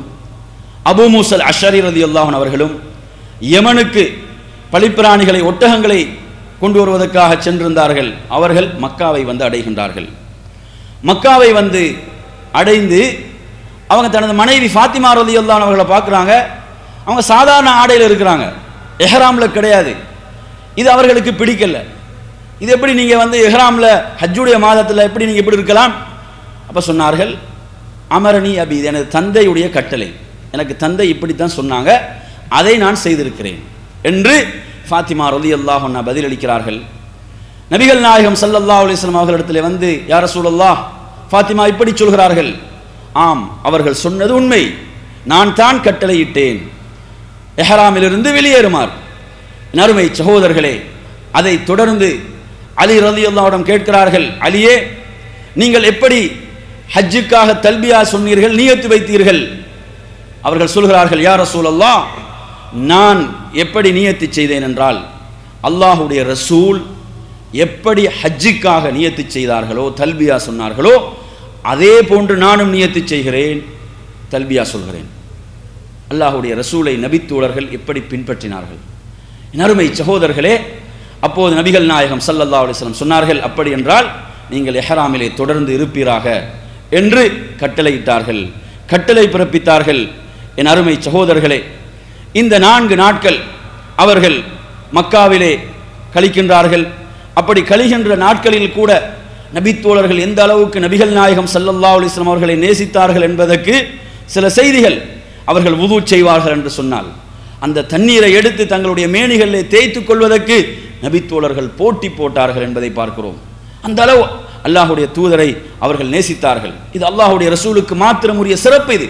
அபூ மூஸல் அஷ்அரி ரலியல்லாஹு அன்ஹு அவர்களும் யமனுக்கு பழிப்பிராணிகளை, ஒட்டகங்களை கொண்டு வருவதற்காக சென்றிருந்தார்கள். அவர்கள் மக்காவை வந்து அடைகின்றார்கள். மக்காவை வந்து அடைந்து அவங்க தனது மனைவி ஃபாத்திமா ரலியல்லாஹு அன்ஹா அவர்களை பார்க்குறாங்க. அவங்க சாதாரண ஆடையில் இருக்கிறாங்க, எஹ்ராம்ல கிடையாது. இது அவர்களுக்கு பிடிக்கல. இது எப்படி நீங்கள் வந்து எஹ்ராம்ல ஹஜ்ஜுடைய மாதத்தில் எப்படி நீங்கள் இப்படி இருக்கலாம்? அப்போ சொன்னார்கள், அமரணி அபி, இது எனது தந்தையுடைய கட்டளை, எனக்கு தந்தை இப்படித்தான் சொன்னாங்க, அதை நான் செய்திருக்கிறேன் என்று ஃபாத்திமா ரலியல்லாஹு அன்ஹா பதிலளிக்கிறார்கள். நபிகள் நாயகம் ஸல்லல்லாஹு அலைஹி வஸல்லம் அவர்களிடத்தில் வந்து, யா ரசூலல்லாஹ், ஃபாத்திமா இப்படி சொல்கிறார்கள். ஆம், அவர்கள் சொன்னது உண்மை, நான் தான் கட்டளையிட்டேன் எஹ்ராமிலிருந்து வெளியேறுமாறு. நறுமை சகோதரர்களே, அதை தொடர்ந்து அலி ரலியல்லாஹு அன்ஹு கேட்கிறார்கள், அலியே, நீங்கள் எப்படி ஹஜ்ஜுக்காக தல்பியா சொன்னீர்கள், நியத்து வைத்தீர்கள்? அவர்கள் சொல்கிறார்கள், யா ரசூலல்லாஹ், நான் எப்படி நியத்து செய்தேன் என்றால், அல்லாஹ்வுடைய ரசூல் எப்படி ஹஜ்ஜுக்காக நியத்து செய்தார்களோ, தல்பியா சொன்னார்களோ, அதே போன்று நானும் நியத்து செய்கிறேன், தல்பியா சொல்கிறேன். அல்லாஹ்வுடைய ரசூலை நபித்தோழர்கள் எப்படி பின்பற்றினார்கள்? நறுமை சகோதரர்களே, அப்போது நபிகள் நாயகம் ஸல்லல்லாஹு அலைஹி வஸல்லம் சொன்னார்கள், அப்படி என்றால் நீங்கள் இஹ்ராமிலே தொடர்ந்து இருப்பீராக என்று கட்டளையிட்டார்கள், கட்டளை பிறப்பித்தார்கள். என் அருமை சகோதரர்களே, இந்த நான்கு நாட்கள் அவர்கள் மக்காவிலே கழிக்கின்றார்கள். அப்படி கழிகின்ற நாட்களில் கூட நபித்தோழர்கள் எந்த அளவுக்கு நபிகள் நாயகம் ஸல்லல்லாஹு அலைஹி வஸல்லம் அவர்களை நேசித்தார்கள் என்பதற்கு சில செய்திகள். அவர்கள் வுது செய்வார்கள் என்று சொன்னால் அந்த தண்ணீரை எடுத்து தங்களுடைய மேனிகளிலே தேய்த்துக் கொள்வதற்கு நபித்தோழர்கள் போட்டி போட்டார்கள் என்பதை பார்க்கிறோம். அந்த அளவு அல்லாஹ்வுடைய தூதரை அவர்கள் நேசித்தார்கள். இது அல்லாஹ்வுடைய ரசூலுக்கு மாத்திரம் உரிய சிறப்பு இது.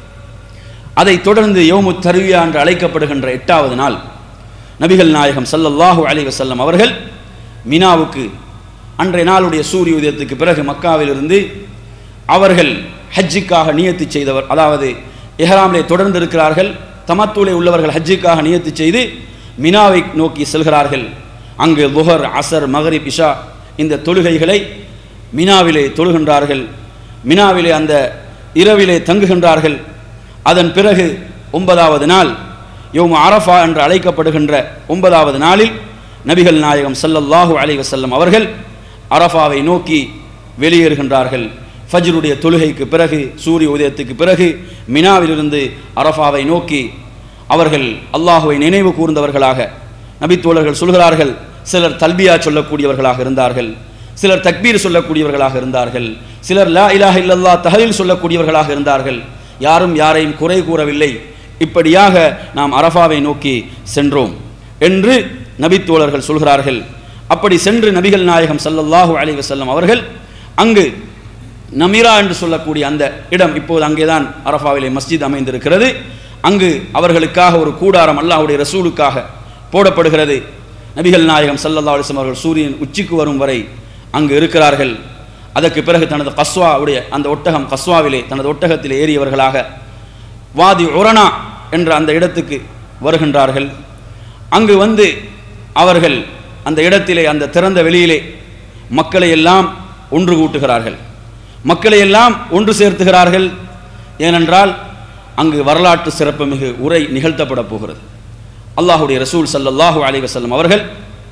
அதை தொடர்ந்து யௌமு தர்வியா என்று அழைக்கப்படுகின்ற எட்டாவது நாள் நபிகள் நாயகம் ஸல்லல்லாஹு அலைஹி வஸல்லம் அவர்கள் மினாவுக்கு அன்றைய நாளுடைய சூரிய உதயத்துக்கு பிறகு மக்காவிலிருந்து அவர்கள் ஹஜ்ஜுக்காக நியத்து செய்தவர், அதாவது இஹ்ராமிலே தொடர்ந்து இருக்கிறார்கள், தமத்தூலே உள்ளவர்கள் ஹஜ்ஜுக்காக நியத்து செய்து மினாவை நோக்கி செல்கிறார்கள். அங்கு லுஹர், அசர், மகரிப், இஷா இந்த தொழுகைகளை மினாவிலே தொழுகின்றார்கள். மினாவிலே அந்த இரவிலே தங்குகின்றார்கள். அதன் பிறகு ஒன்பதாவது நாள் யௌமு அரஃபா என்று அழைக்கப்படுகின்ற ஒன்பதாவது நாளில் நபிகள் நாயகம் ஸல்லல்லாஹு அலைஹி வஸல்லம் அவர்கள் அரஃபாவை நோக்கி வெளியேறுகின்றார்கள். ஃபஜ்ருடைய தொழுகைக்கு பிறகு, சூரிய உதயத்துக்கு பிறகு மினாவிலிருந்து அரஃபாவை நோக்கி அவர்கள் அல்லாஹுவை நினைவு கூர்ந்தவர்களாக, நபித்தோழர்கள் சொல்கிறார்கள், சிலர் தல்பியா சொல்லக்கூடியவர்களாக இருந்தார்கள், சிலர் தக்பீர் சொல்லக்கூடியவர்களாக இருந்தார்கள், சிலர் லா இலாஹ இல்லல்லாஹ் தஹலீல் சொல்லக்கூடியவர்களாக இருந்தார்கள். யாரும் யாரையும் குறை கூறவில்லை. இப்படியாக நாம் அரஃபாவை நோக்கி சென்றோம் என்று நபித்தோழர்கள் சொல்கிறார்கள். அப்படி சென்று நபிகள் நாயகம் ஸல்லல்லாஹு அலைஹி வஸல்லம் அவர்கள் அங்கு நமீரா என்று சொல்லக்கூடிய அந்த இடம், இப்போது அங்கேதான் அரஃபாவிலே மஸ்ஜித் அமைந்திருக்கிறது, அங்கு அவர்களுக்காக ஒரு கூடாரம் அல்லாஹ்வுடைய ரசூலுக்காக போடப்படுகிறது. நபிகள் நாயகம் ஸல்லல்லாஹு அலைஹி வஸல்லம் அவர்கள் சூரியன் உச்சிக்கு வரும் வரை அங்கு இருக்கிறார்கள். அதற்கு பிறகு தனது கஸ்வாவுடைய அந்த ஒட்டகம், கஸ்வாவிலே தனது ஒட்டகத்தில் ஏறியவர்களாக வாதி உரனா என்ற அந்த இடத்துக்கு வருகின்றார்கள். அங்கு வந்து அவர்கள் அந்த இடத்திலே, அந்த திறந்த வெளியிலே மக்களை எல்லாம் ஒன்று கூட்டுகிறார்கள், மக்களை எல்லாம் ஒன்று சேர்த்துகிறார்கள். ஏனென்றால் அங்கு வரலாற்று சிறப்புமிகு உரை நிகழ்த்தப்பட போகிறது. அல்லாஹ்வுடைய ரசூல் ஸல்லல்லாஹு அலைஹி வஸல்லம் அவர்கள்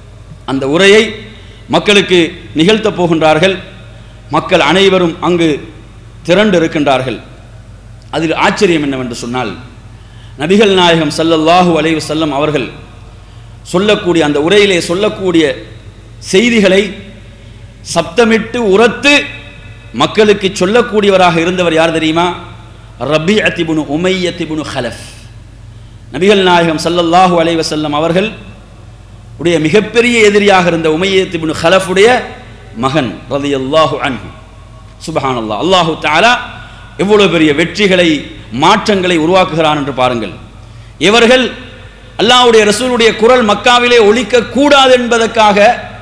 அந்த உரையை மக்களுக்கு நிகழ்த்தப் போகின்றார்கள். மக்கள் அனைவரும் அங்கு திரண்டு இருக்கின்றார்கள். அதில் ஆச்சரியம் என்னவென்று சொன்னால், நபிகள் நாயகம் ஸல்லல்லாஹு அலைஹி வஸல்லம் அவர்கள் சொல்லக்கூடிய அந்த உரையிலே சொல்லக்கூடிய செய்திகளை சப்தமிட்டு உரத்து மக்களுக்கு சொல்லக்கூடியவராக இருந்தவர் யார் தெரியுமா? ரபீஅத் இப்னு உமையத் இப்னு ஹலஃப். நபிகள் நாயகம் ஸல்லல்லாஹு அலைஹி வஸல்லம் அவர்கள் உடைய மிகப்பெரிய எதிரியாக இருந்த உமையத் இப்னு ஹலஃபுடைய மகன் ரலியல்லாஹு அன்ஹு. சுப்ஹானல்லாஹ், அல்லாஹு தஆலா எவ்வளவு பெரிய வெற்றிகளை மாற்றங்களை உருவாக்குகிறான் என்று பாருங்கள். இவர்கள் அல்லாஹ்வுடைய ரசூலுடைய குரல் மக்காவிலே ஒலிக்க கூடாது என்பதற்காக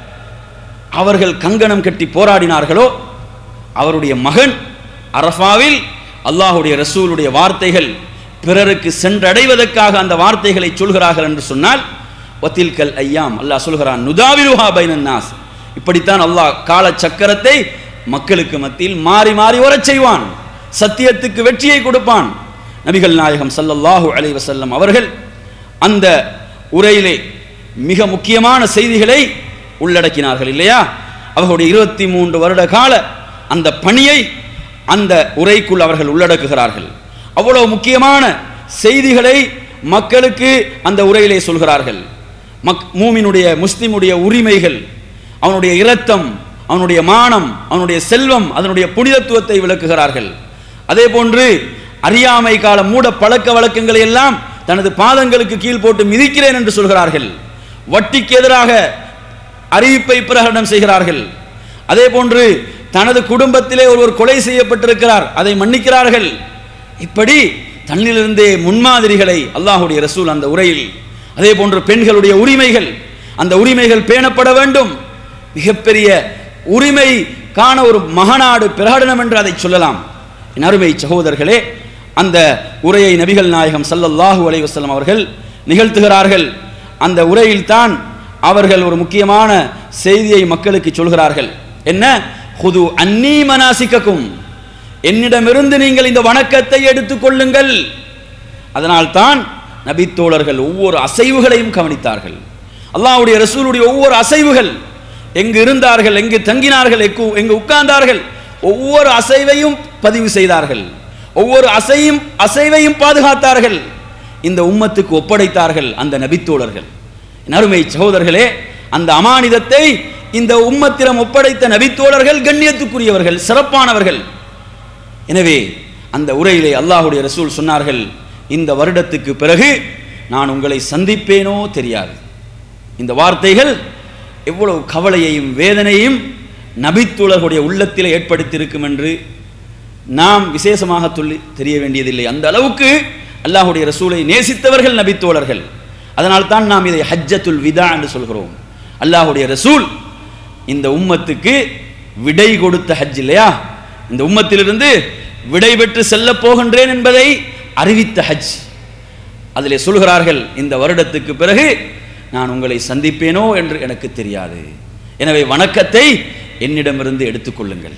அவர்கள் கங்கணம் கட்டி போராடினார்களோ, அவருடைய மகன் அரஃபாவில் அல்லாஹ்வுடைய ரசூலுடைய வார்த்தைகள் பிறருக்கு சென்றடைவதற்காக அந்த வார்த்தைகளை சொல்கிறார்கள் என்று சொன்னால், வத்தில்கல் ஐயாம், அல்லாஹ் சொல்கிறான், நுதாவிலுஹா பைனன் நாஸ், இப்படித்தான் அல்லாஹ் கால சக்கரத்தை மக்களுக்கு மத்தியில் மாறி மாறி வரச் செய்வான், சத்தியத்துக்கு வெற்றியை கொடுப்பான். நபிகள் நாயகம் ஸல்லல்லாஹு அலைஹி வஸல்லம் அவர்கள் அந்த உரையிலே மிக முக்கியமான செய்திகளை உள்ளடக்கினார்கள் இல்லையா? அவர்களுடைய இருபத்தி மூன்று வருட கால அந்த பணியை அந்த உரைக்குள் அவர்கள் உள்ளடக்குகிறார்கள். அவ்வளவு முக்கியமான செய்திகளை மக்களுக்கு அந்த உரையிலே சொல்கிறார்கள். மக் மூமினுடைய முஸ்லிமுடைய உரிமைகள், அவனுடைய இரத்தம், அவனுடைய மானம், அவனுடைய செல்வம், அதனுடைய புனிதத்துவத்தை விளக்குகிறார்கள். அதே போன்று அறியாமை கால மூட பழக்க வழக்கங்களை எல்லாம் தனது பாதங்களுக்கு கீழ் போட்டு மிதிக்கிறேன் என்று சொல்கிறார்கள். வட்டிக்கு எதிராக அறிவிப்பை பிரகடனம் செய்கிறார்கள். அதே போன்று தனது குடும்பத்திலே ஒருவர் கொலை செய்யப்பட்டிருக்கிறார், அதை மன்னிக்கிறார்கள். இப்படி தன்னிலிருந்தே முன்மாதிரிகளை அல்லாஹ்வுடைய ரசூல் அந்த உரையில், அதே போன்று பெண்களுடைய உரிமைகள், அந்த உரிமைகள் பேணப்பட வேண்டும், மிகப்பெரிய உரிமை காண ஒரு மகநாடு பிரகடனம் என்று அதை சொல்லலாம். என் அருமை சகோதரர்களே, அந்த உரையை நபிகள் நாயகம் ஸல்லல்லாஹு அலைஹி வஸல்லம் அவர்கள் நிகழ்த்துகிறார்கள். அந்த உரையில் தான் அவர்கள் ஒரு முக்கியமான செய்தியை மக்களுக்கு சொல்கிறார்கள். என்ன? ஹுது அன்னீ மனாசிக்கக்கும், என்னிடமிருந்து நீங்கள் இந்த வணக்கத்தை எடுத்துக் கொள்ளுங்கள். அதனால் தான் நபித்தோழர்கள் ஒவ்வொரு அசைவுகளையும் கவனித்தார்கள். அல்லாஹ்வுடைய ரசூலுடைய ஒவ்வொரு அசைவுகள், எங்கு இருந்தார்கள், எங்கு தங்கினார்கள், எங்கு உட்கார்ந்தார்கள், ஒவ்வொரு அசைவையும் பதிவு செய்தார்கள். ஒவ்வொரு அசையும் அசைவையும் பாதுகாத்தார்கள். இந்த உம்மத்துக்கு ஒப்படைத்தார்கள் அந்த நபித்தோழர்கள். அருமை சகோதரர்களே, அந்த அமானிதத்தை இந்த உம்மத்திடம் ஒப்படைத்த நபித்தோழர்கள் கண்ணியத்துக்குரியவர்கள், சிறப்பானவர்கள். எனவே அந்த உரையிலே அல்லாஹ்வுடைய ரசூல் சொன்னார்கள், இந்த வருடத்துக்கு பிறகு நான் உங்களை சந்திப்பேனோ தெரியாது. இந்த வார்த்தைகள் எவ்வளவு கவலையையும் வேதனையும் நபித்தோழர்களுடைய உள்ளத்தில் ஏற்படுத்தியிருக்கும் என்று நாம் விசேஷமாக சொல்லி தெரிய வேண்டியதில்லை. அந்த அளவுக்கு அல்லாஹ்வுடைய ரசூலை நேசித்தவர்கள் நபித்தோழர்கள். அதனால் தான் நாம் இதை ஹஜ்ஜத்துல் விதா என்று சொல்கிறோம். அல்லாஹ்வுடைய ரசூல் இந்த உம்மத்துக்கு விடை கொடுத்த ஹஜ் இல்லையா? இந்த உம்மத்திலிருந்து விடை பெற்று செல்ல போகின்றேன் என்பதை அறிவித்த ஹஜ். அதிலே சொல்கிறார்கள், இந்த வருடத்துக்கு பிறகு நான் உங்களை சந்திப்பேனோ என்று எனக்கு தெரியாது. எனவே வணக்கத்தை என்னிடமிருந்து எடுத்துக்கொள்ளுங்கள்.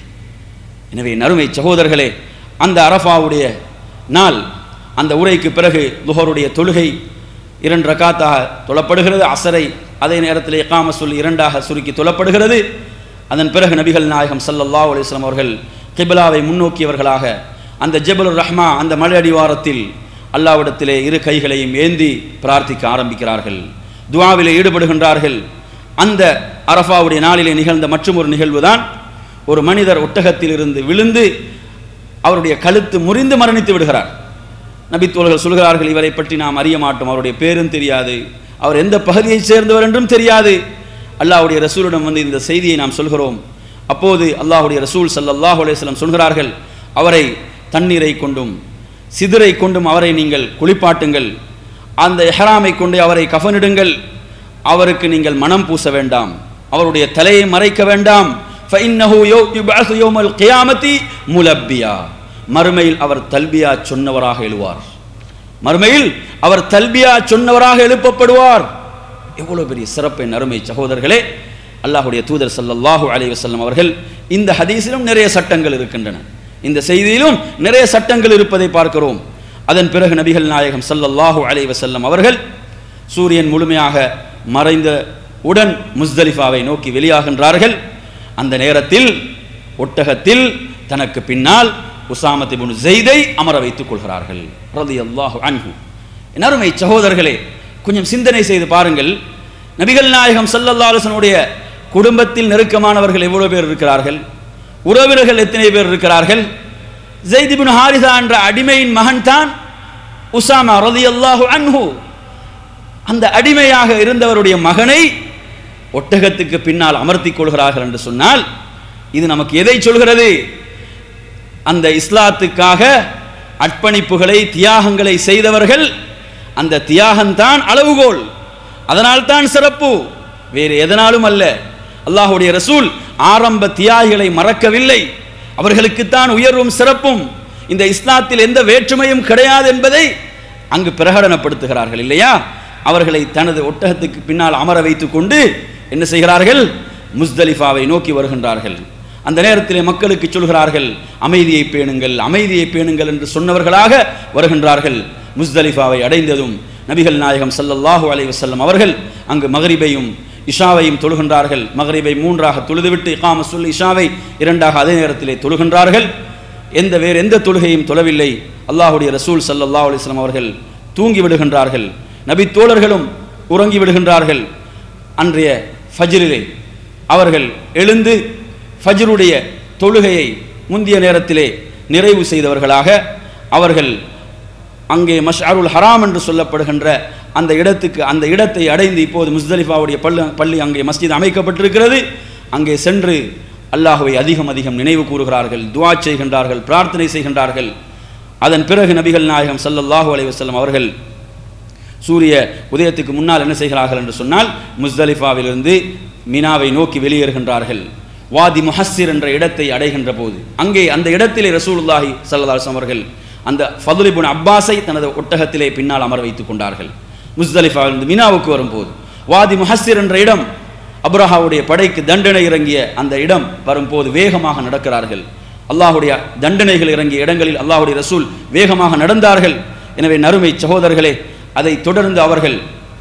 எனவே நறுமை சகோதரர்களே, அந்த அரஃபாவுடைய நாள், அந்த உரைக்கு பிறகு லுஹருடைய தொழுகை இரண்டு ரக்காத்தாக தொழப்படுகிறது. அசரை அதே நேரத்தில் இகாமத் சொல்லி இரண்டாக சுருக்கி தொழப்படுகிறது. அதன் பிறகு நபிகள் நாயகம் ஸல்லல்லாஹு அலைஹி வஸல்லம் அவர்கள் கிப்லாவை முன்னோக்கியவர்களாக அந்த ஜபலுர் ரஹ்மா, அந்த மலை அடிவாரத்தில் அல்லாஹ்விடத்திலே இரு கைகளையும் ஏந்தி பிரார்த்திக்க ஆரம்பிக்கிறார்கள், துஆவிலே ஈடுபடுகின்றார்கள். அந்த அரஃபாவுடைய நாளிலே நிகழ்ந்த மற்றும் ஒரு நிகழ்வு தான், ஒரு மனிதர் ஒட்டகத்தில் இருந்து விழுந்து அவருடைய கழுத்து முறிந்து மரணித்து விடுகிறார். நபித்தோழர்கள் சொல்கிறார்கள், இவரை பற்றி நாம் அறிய மாட்டோம், அவருடைய பேரும் தெரியாது, அவர் எந்த பகுதியைச் சேர்ந்தவர் என்றும் தெரியாது. அல்லாஹ்வுடைய ரசூலிடம் வந்து இந்த செய்தியை நாம் சொல்கிறோம். அப்போது அல்லாஹ்வுடைய ரசூல் ஸல்லல்லாஹு அலைஹி வஸல்லம் சொல்கிறார்கள், அவரை தண்ணீரை கொண்டும் சிதரை கொண்டும் அவரை நீங்கள் குளிப்பாட்டுங்கள், அந்த இஹ்ராமை கொண்டு அவரை கஃனிடுங்கள், அவருக்கு நீங்கள் மனம் பூச வேண்டாம், அவருடைய தலையை மறைக்க வேண்டாம். ஃபஇன்னஹு யுபஅஸு யௌமல் கியாமத்தி முலப்பியா, மறுமையில் அவர் தல்பியா சொன்னவராக எழுவார், மறுமையில் அவர் தல்பியா சொன்னவராக எழுப்பப்படுவார். எவ்வளவு பெரிய சிறப்பை அருமை சகோதரர்களே. அல்லாஹ்வுடைய தூதர் ஸல்லல்லாஹு அலைஹி வஸல்லம் அவர்கள் இந்த ஹதீஸிலும் நிறைய சட்டங்கள் இருக்கின்றன, இந்த செய்தியிலும் நிறைய சட்டங்கள் இருப்பதை பார்க்கிறோம். அதன் பிறகு நபிகள் நாயகம் ஸல்லல்லாஹு அலைஹி வஸல்லம் அவர்கள் சூரியன் முழுமையாக மறைந்த உடன் முஸ்தலிஃபாவை நோக்கி வெளியாகின்றார்கள். அந்த நேரத்தில் ஒட்டகத்தில் தனக்கு பின்னால் உசாமத் இப்னு ஸைதை அமர வைத்துக் கொள்கிறார்கள் ரலியல்லாஹு அன்ஹு. என் அருமை சகோதரர்களே, கொஞ்சம் சிந்தனை செய்து பாருங்கள். நபிகள் நாயகம் ஸல்லல்லாஹு அலைஹி வஸல்லம் உடைய குடும்பத்தில் நெருக்கமானவர்கள் எவ்வளவு பேர் இருக்கிறார்கள், உறவினர்கள் எத்தனை பேர் இருக்கிறார்கள். ஸைத் இப்னு ஹாரிஸா என்ற அடிமையின் மகன் தான் உசாமா ரலியல்லாஹு அன்ஹு. அந்த அடிமையாக இருந்தவருடைய மகனை ஒட்டகத்துக்கு பின்னால் அமர்த்திக் கொள்கிறார்கள் என்று சொன்னால் இது நமக்கு எதை சொல்கிறது? அந்த இஸ்லாத்துக்காக அர்ப்பணிப்புகளை தியாகங்களை செய்தவர்கள், அந்த தியாகம்தான் அளவுகோல், அதனால் தான் சிறப்பு, வேறு எதனாலும் அல்ல. அல்லாஹ்வுடைய ரசூல் ஆரம்ப தியாகிகளை மறக்கவில்லை, அவர்களுக்குத்தான் உயர்வும் சிறப்பும், இந்த இஸ்லாத்தில் எந்த வேற்றுமையும் கிடையாது என்பதை அங்கு பிரகடனப்படுத்துகிறார்கள் இல்லையா? அவர்களை தனது ஒட்டகத்துக்கு பின்னால் அமர வைத்துக் கொண்டு என்ன செய்கிறார்கள்? முஸ்தலிஃபாவை நோக்கி வருகின்றார்கள். அந்த நேரத்தில் மக்களுக்கு சொல்கிறார்கள், அமைதியை பேணுங்கள், அமைதியை பேணுங்கள் என்று சொன்னவர்களாக வருகின்றார்கள். முஸ்தலிஃபாவை அடைந்ததும் நபிகள் நாயகம் ஸல்லல்லாஹு அலைஹி வஸல்லம் அவர்கள் அங்கு மக்ரிபையும் இஷாவையும் தொழுகின்றார்கள். மக்ரிபை மூன்றாக தொழுதுவிட்டு இகாமத் சொல்லி இஷாவை இரண்டாக அதே நேரத்திலே தொழுகின்றார்கள். எந்த வேறு எந்த தொழுகையும் தொழவில்லை. அல்லாஹ்வுடைய ரசூல் ஸல்லல்லாஹு அலைஹி வஸல்லம் அவர்கள் தூங்கி விடுகின்றார்கள். நபி தோழர்களும் உறங்கி விடுகின்றார்கள். அன்றைய ஃபஜ்ரிலே அவர்கள் எழுந்து ஃபஜ்ருடைய தொழுகையை முந்திய நேரத்திலே நிறைவு செய்தவர்களாக அவர்கள் அங்கே மஷ்அருல் ஹராம் என்று சொல்லப்படுகின்ற அந்த இடத்துக்கு அந்த இடத்தை அடைந்து இப்போது முஸ்தலிஃபாவுடைய பள்ளி பள்ளி அங்கே மஸ்ஜித் அமைக்கப்பட்டிருக்கிறது. அங்கே சென்று அல்லாஹ்வை அதிகம் அதிகம் நினைவு கூறுகிறார்கள், துஆ செய்கின்றார்கள், பிரார்த்தனை செய்கின்றார்கள். அதன் பிறகு நபிகள் நாயகம் ஸல்லல்லாஹு அலைஹி வஸல்லம் அவர்கள் சூரிய உதயத்துக்கு முன்னால் என்ன செய்கிறார்கள் என்று சொன்னால் முஸ்தலிஃபாவிலிருந்து மினாவை நோக்கி வெளியேறுகின்றார்கள். வாதி முஹஸ்ஸிர் என்ற இடத்தை அடைகின்ற போது அங்கே அந்த இடத்திலே ரசூலுல்லாஹி ஸல்லல்லாஹு அலைஹி வஸல்லம் அவர்கள் அந்த ஃபதுல் இப்னு அப்பாஸை தனது ஒட்டகத்திலே பின்னால் அமர வைத்துக் கொண்டார்கள். முஸ்தலிஃபாவிலிருந்து மினாவுக்கு வரும்போது வாதி முஹஸ்ஸிர் என்ற இடம் அப்ரஹாவுடைய படைக்கு தண்டனை இறங்கிய அந்த இடம் வரும்போது வேகமாக நடக்கிறார்கள். அல்லாஹ்வுடைய தண்டனைகள் இறங்கிய இடங்களில் அல்லாஹ்வுடைய ரசூல் வேகமாக நடந்தார்கள். எனவே நறுமை சகோதரர்களே, அதை தொடர்ந்து அவர்கள்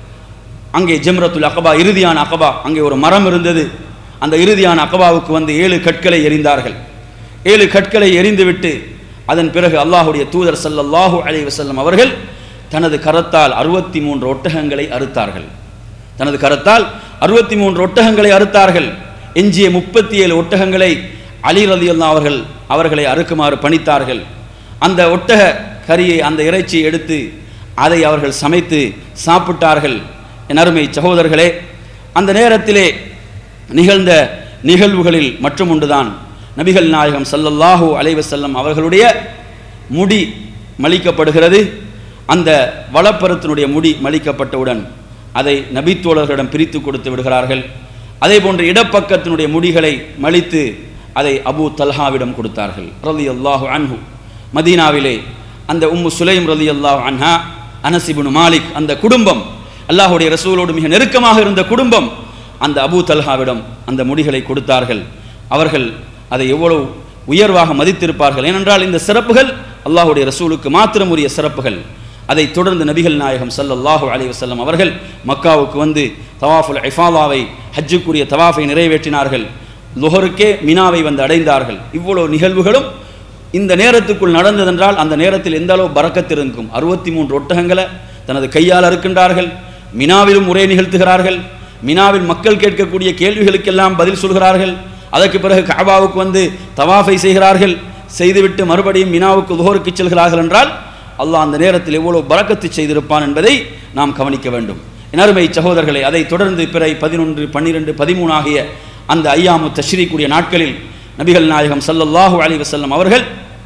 அங்கே ஜம்ரத்துல் அகபா இறுதியான அகபா அங்கே ஒரு மரம் இருந்தது. அந்த இறுதியான அகபாவுக்கு வந்து ஏழு கற்களை எறிந்தார்கள். ஏழு கற்களை எறிந்துவிட்டு அதன் பிறகு அல்லாஹ்வுடைய தூதர் ஸல்லல்லாஹு அலைஹி வஸல்லம் அவர்கள் தனது கரத்தால் அறுபத்தி மூன்று ஒட்டகங்களை அறுத்தார்கள். தனது கரத்தால் அறுபத்தி மூன்று ஒட்டகங்களை அறுத்தார்கள். எஞ்சிய முப்பத்தி ஏழு ஒட்டகங்களை அலி ரலியல்லாஹு அவர்கள் அவர்களை அறுக்குமாறு பணித்தார்கள். அந்த ஒட்டக கரியை அந்த இறைச்சியை எடுத்து அதை அவர்கள் சமைத்து சாப்பிட்டார்கள். என் அருமை சகோதரர்களே, அந்த நேரத்திலே நிகழ்ந்த நிகழ்வுகளில் மற்றும் ஒன்றுதான் நபிகள் நாயகம் ஸல்லல்லாஹு அலைஹி வஸல்லம் அவர்களுடைய முடி மலிக்கப்படுகிறது. அந்த வலப்பரத்தினுடைய முடி மலிக்கப்பட்டவுடன் அதை நபித்தோழர்களிடம் பிரித்து கொடுத்து விடுகிறார்கள். அதே போன்று இடப்பக்கத்தினுடைய முடிகளை மலித்து அதை அபூ தல்ஹாவிடம் கொடுத்தார்கள் ரலியல்லாஹு அன்ஹு. மதீனாவிலே அந்த உம்மு சுலைம் ரலியல்லாஹு அன்ஹா, அனஸ் இப்னு மாலிக், அந்த குடும்பம் அல்லாஹ்வுடைய ரசூலோடு மிக நெருக்கமாக இருந்த குடும்பம், அந்த அபூ தல்ஹாவிடம் அந்த முடிகளை கொடுத்தார்கள். அவர்கள் அதை எவ்வளவு உயர்வாக மதித்திருப்பார்கள். ஏனென்றால் இந்த சிறப்புகள் அல்லாஹ்வுடைய ரசூலுக்கு மாத்திரம் உரிய சிறப்புகள். அதை தொடர்ந்து நபிகள் நாயகம் ஸல்லல்லாஹு அலைஹி வஸல்லம் அவர்கள் மக்காவுக்கு வந்து தவாஃபுல் இஃபாதாவை ஹஜ்ஜுக்குரிய தவாஃபை நிறைவேற்றினார்கள். லுஹருக்கே மினாவை வந்து அடைந்தார்கள். இவ்வளவு நிகழ்வுகளும் இந்த நேரத்துக்குள் நடந்ததென்றால் அந்த நேரத்தில் எந்த அளவு பரக்கத் இருக்கும். அறுபத்தி மூன்று ஒட்டகங்களை தனது கையால் அறுக்கின்றார்கள். மினாவிலும் உரை நிகழ்த்துகிறார்கள். மினாவில் மக்கள் கேட்கக்கூடிய கேள்விகளுக்கெல்லாம் பதில் சொல்கிறார்கள். அதற்கு பிறகு கஅபாவுக்கு வந்து தவாஃபை செய்கிறார்கள். செய்துவிட்டு மறுபடியும் மினாவுக்கு லுஹருக்கு செல்கிறார்கள் என்றால் அல்லாஹ் அந்த நேரத்தில் எவ்வளவு பரக்கத்து செய்திருப்பான் என்பதை நாம் கவனிக்க வேண்டும். என் அருமை சகோதரர்களை, அதை தொடர்ந்து பிறை பதினொன்று பன்னிரெண்டு பதிமூணு ஆகிய அந்த ஐயாமு தஷ்ரீக்குரிய நாட்களில் நபிகள் நாயகம் ஸல்லல்லாஹு அலைஹி வஸல்லம் அவர்கள்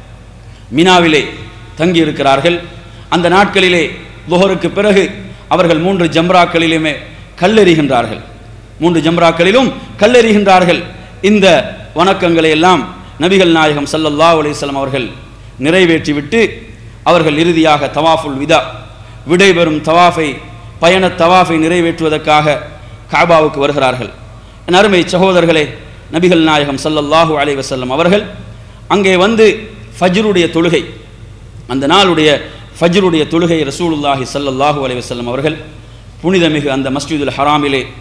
மினாவிலே தங்கியிருக்கிறார்கள். அந்த நாட்களிலே லுஹருக்கு பிறகு அவர்கள் மூன்று ஜம்ராக்களிலுமே கல்லெறிகின்றார்கள். மூன்று ஜம்ராக்களிலும் கல்லெறிகின்றார்கள். இந்த வணக்கங்களை எல்லாம் நபிகள் நாயகம் ஸல்லல்லாஹு அலைஹி வஸல்லம் அவர்கள் நிறைவேற்றிவிட்டு அவர்கள் இறுதியாக தவாஃபுல் விதா விடைபெறும் தவாஃபை பயண தவாஃபை நிறைவேற்றுவதற்காக கஅபாவுக்கு வருகிறார்கள். என் அருமை சகோதரர்களே, நபிகள் நாயகம் ஸல்லல்லாஹு அலைஹி வஸல்லம் அவர்கள் அங்கே வந்து ஃபஜ்ருடைய தொழுகை, அந்த நாளுடைய ஃபஜ்ருடைய தொழுகை ரசூலுல்லாஹி ஸல்லல்லாஹு அலைஹி வஸல்லம் அவர்கள் புனிதமிகு அந்த மஸ்ஜிதுல் ஹராமிலே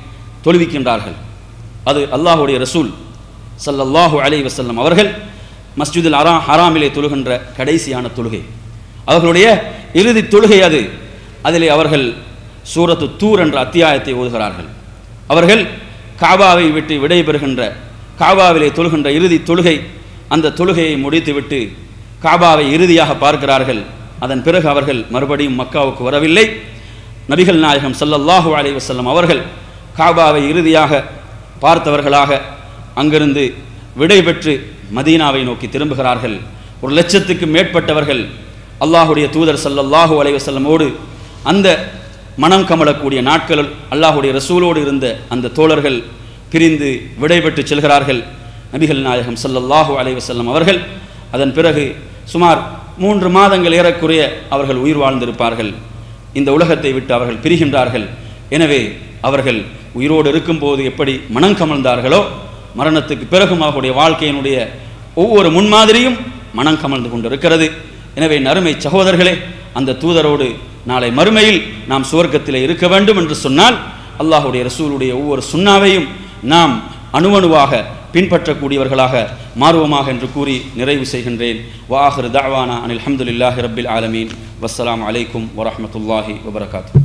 தொழுவிக்கின்றார்கள். அது அல்லாஹுடைய ரசூல் ஸல்லல்லாஹு அலைஹி வஸல்லம் அவர்கள் மஸ்ஜிதுல் அரா ஹராமிலே தொழுகின்ற கடைசியான தொழுகை, அவர்களுடைய இறுதி தொழுகை அது. அதிலே அவர்கள் சூரத்து தூர் என்ற அத்தியாயத்தை ஓதுகிறார்கள். அவர்கள் காபாவை விட்டு விடைபெறுகின்ற, காபாவிலே தொழுகின்ற இறுதி தொழுகை, அந்த தொழுகையை முடித்துவிட்டு காபாவை இறுதியாக பார்க்கிறார்கள். அதன் பிறகு அவர்கள் மறுபடியும் மக்காவுக்கு வரவில்லை. நபிகள் நாயகம் ஸல்லல்லாஹு அலைஹி வஸல்லம் அவர்கள் காபாவை இறுதியாக பார்த்தவர்களாக அங்கிருந்து விடைபெற்று மதீனாவை நோக்கி திரும்புகிறார்கள். ஒரு லட்சத்துக்கு மேற்பட்டவர்கள் அல்லாஹுடைய தூதர் ஸல்லல்லாஹு அலைஹி வஸல்லமோடு அந்த மனம் கமலக்கூடிய நாட்கள் அல்லாஹுடைய ரசூலோடு இருந்த அந்த தோழர்கள் பிரிந்து விடைபெற்று செல்கிறார்கள். நபிகள் நாயகம் ஸல்லல்லாஹு அலைஹி வஸல்லம் அவர்கள் அதன் பிறகு சுமார் மூன்று மாதங்கள் ஏறக்குறைய அவர்கள் உயிர் வாழ்ந்திருப்பார்கள். இந்த உலகத்தை விட்டு அவர்கள் பிரிகின்றார்கள். எனவே அவர்கள் உயிரோடு இருக்கும்போது எப்படி மனம் கமழ்ந்தார்களோ, மரணத்துக்கு பிறகும் அவர்களுடைய வாழ்க்கையினுடைய ஒவ்வொரு முன்மாதிரியும் மனம் கமழ்ந்து கொண்டிருக்கிறது. எனவே நறுமை சகோதரர்களே, அந்த தூதரோடு நாளை மறுமையில் நாம் சுவர்க்கத்திலே இருக்க வேண்டும் என்று சொன்னால் அல்லாஹுடைய ரசூலுடைய ஒவ்வொரு சுன்னாவையும் நாம் அணுவணுவாக பின்பற்றக்கூடியவர்களாக மாறுவோமாக என்று கூறி நிறைவு செய்கின்றேன். வ ஆகிரு தஅவானா அனில் ஹம்துலில்லாஹி ரப்பில் ஆலமீன். வஸ்ஸலாமு அலைக்கும் வரஹ்மத்துல்லாஹி வபரகாத்துஹு.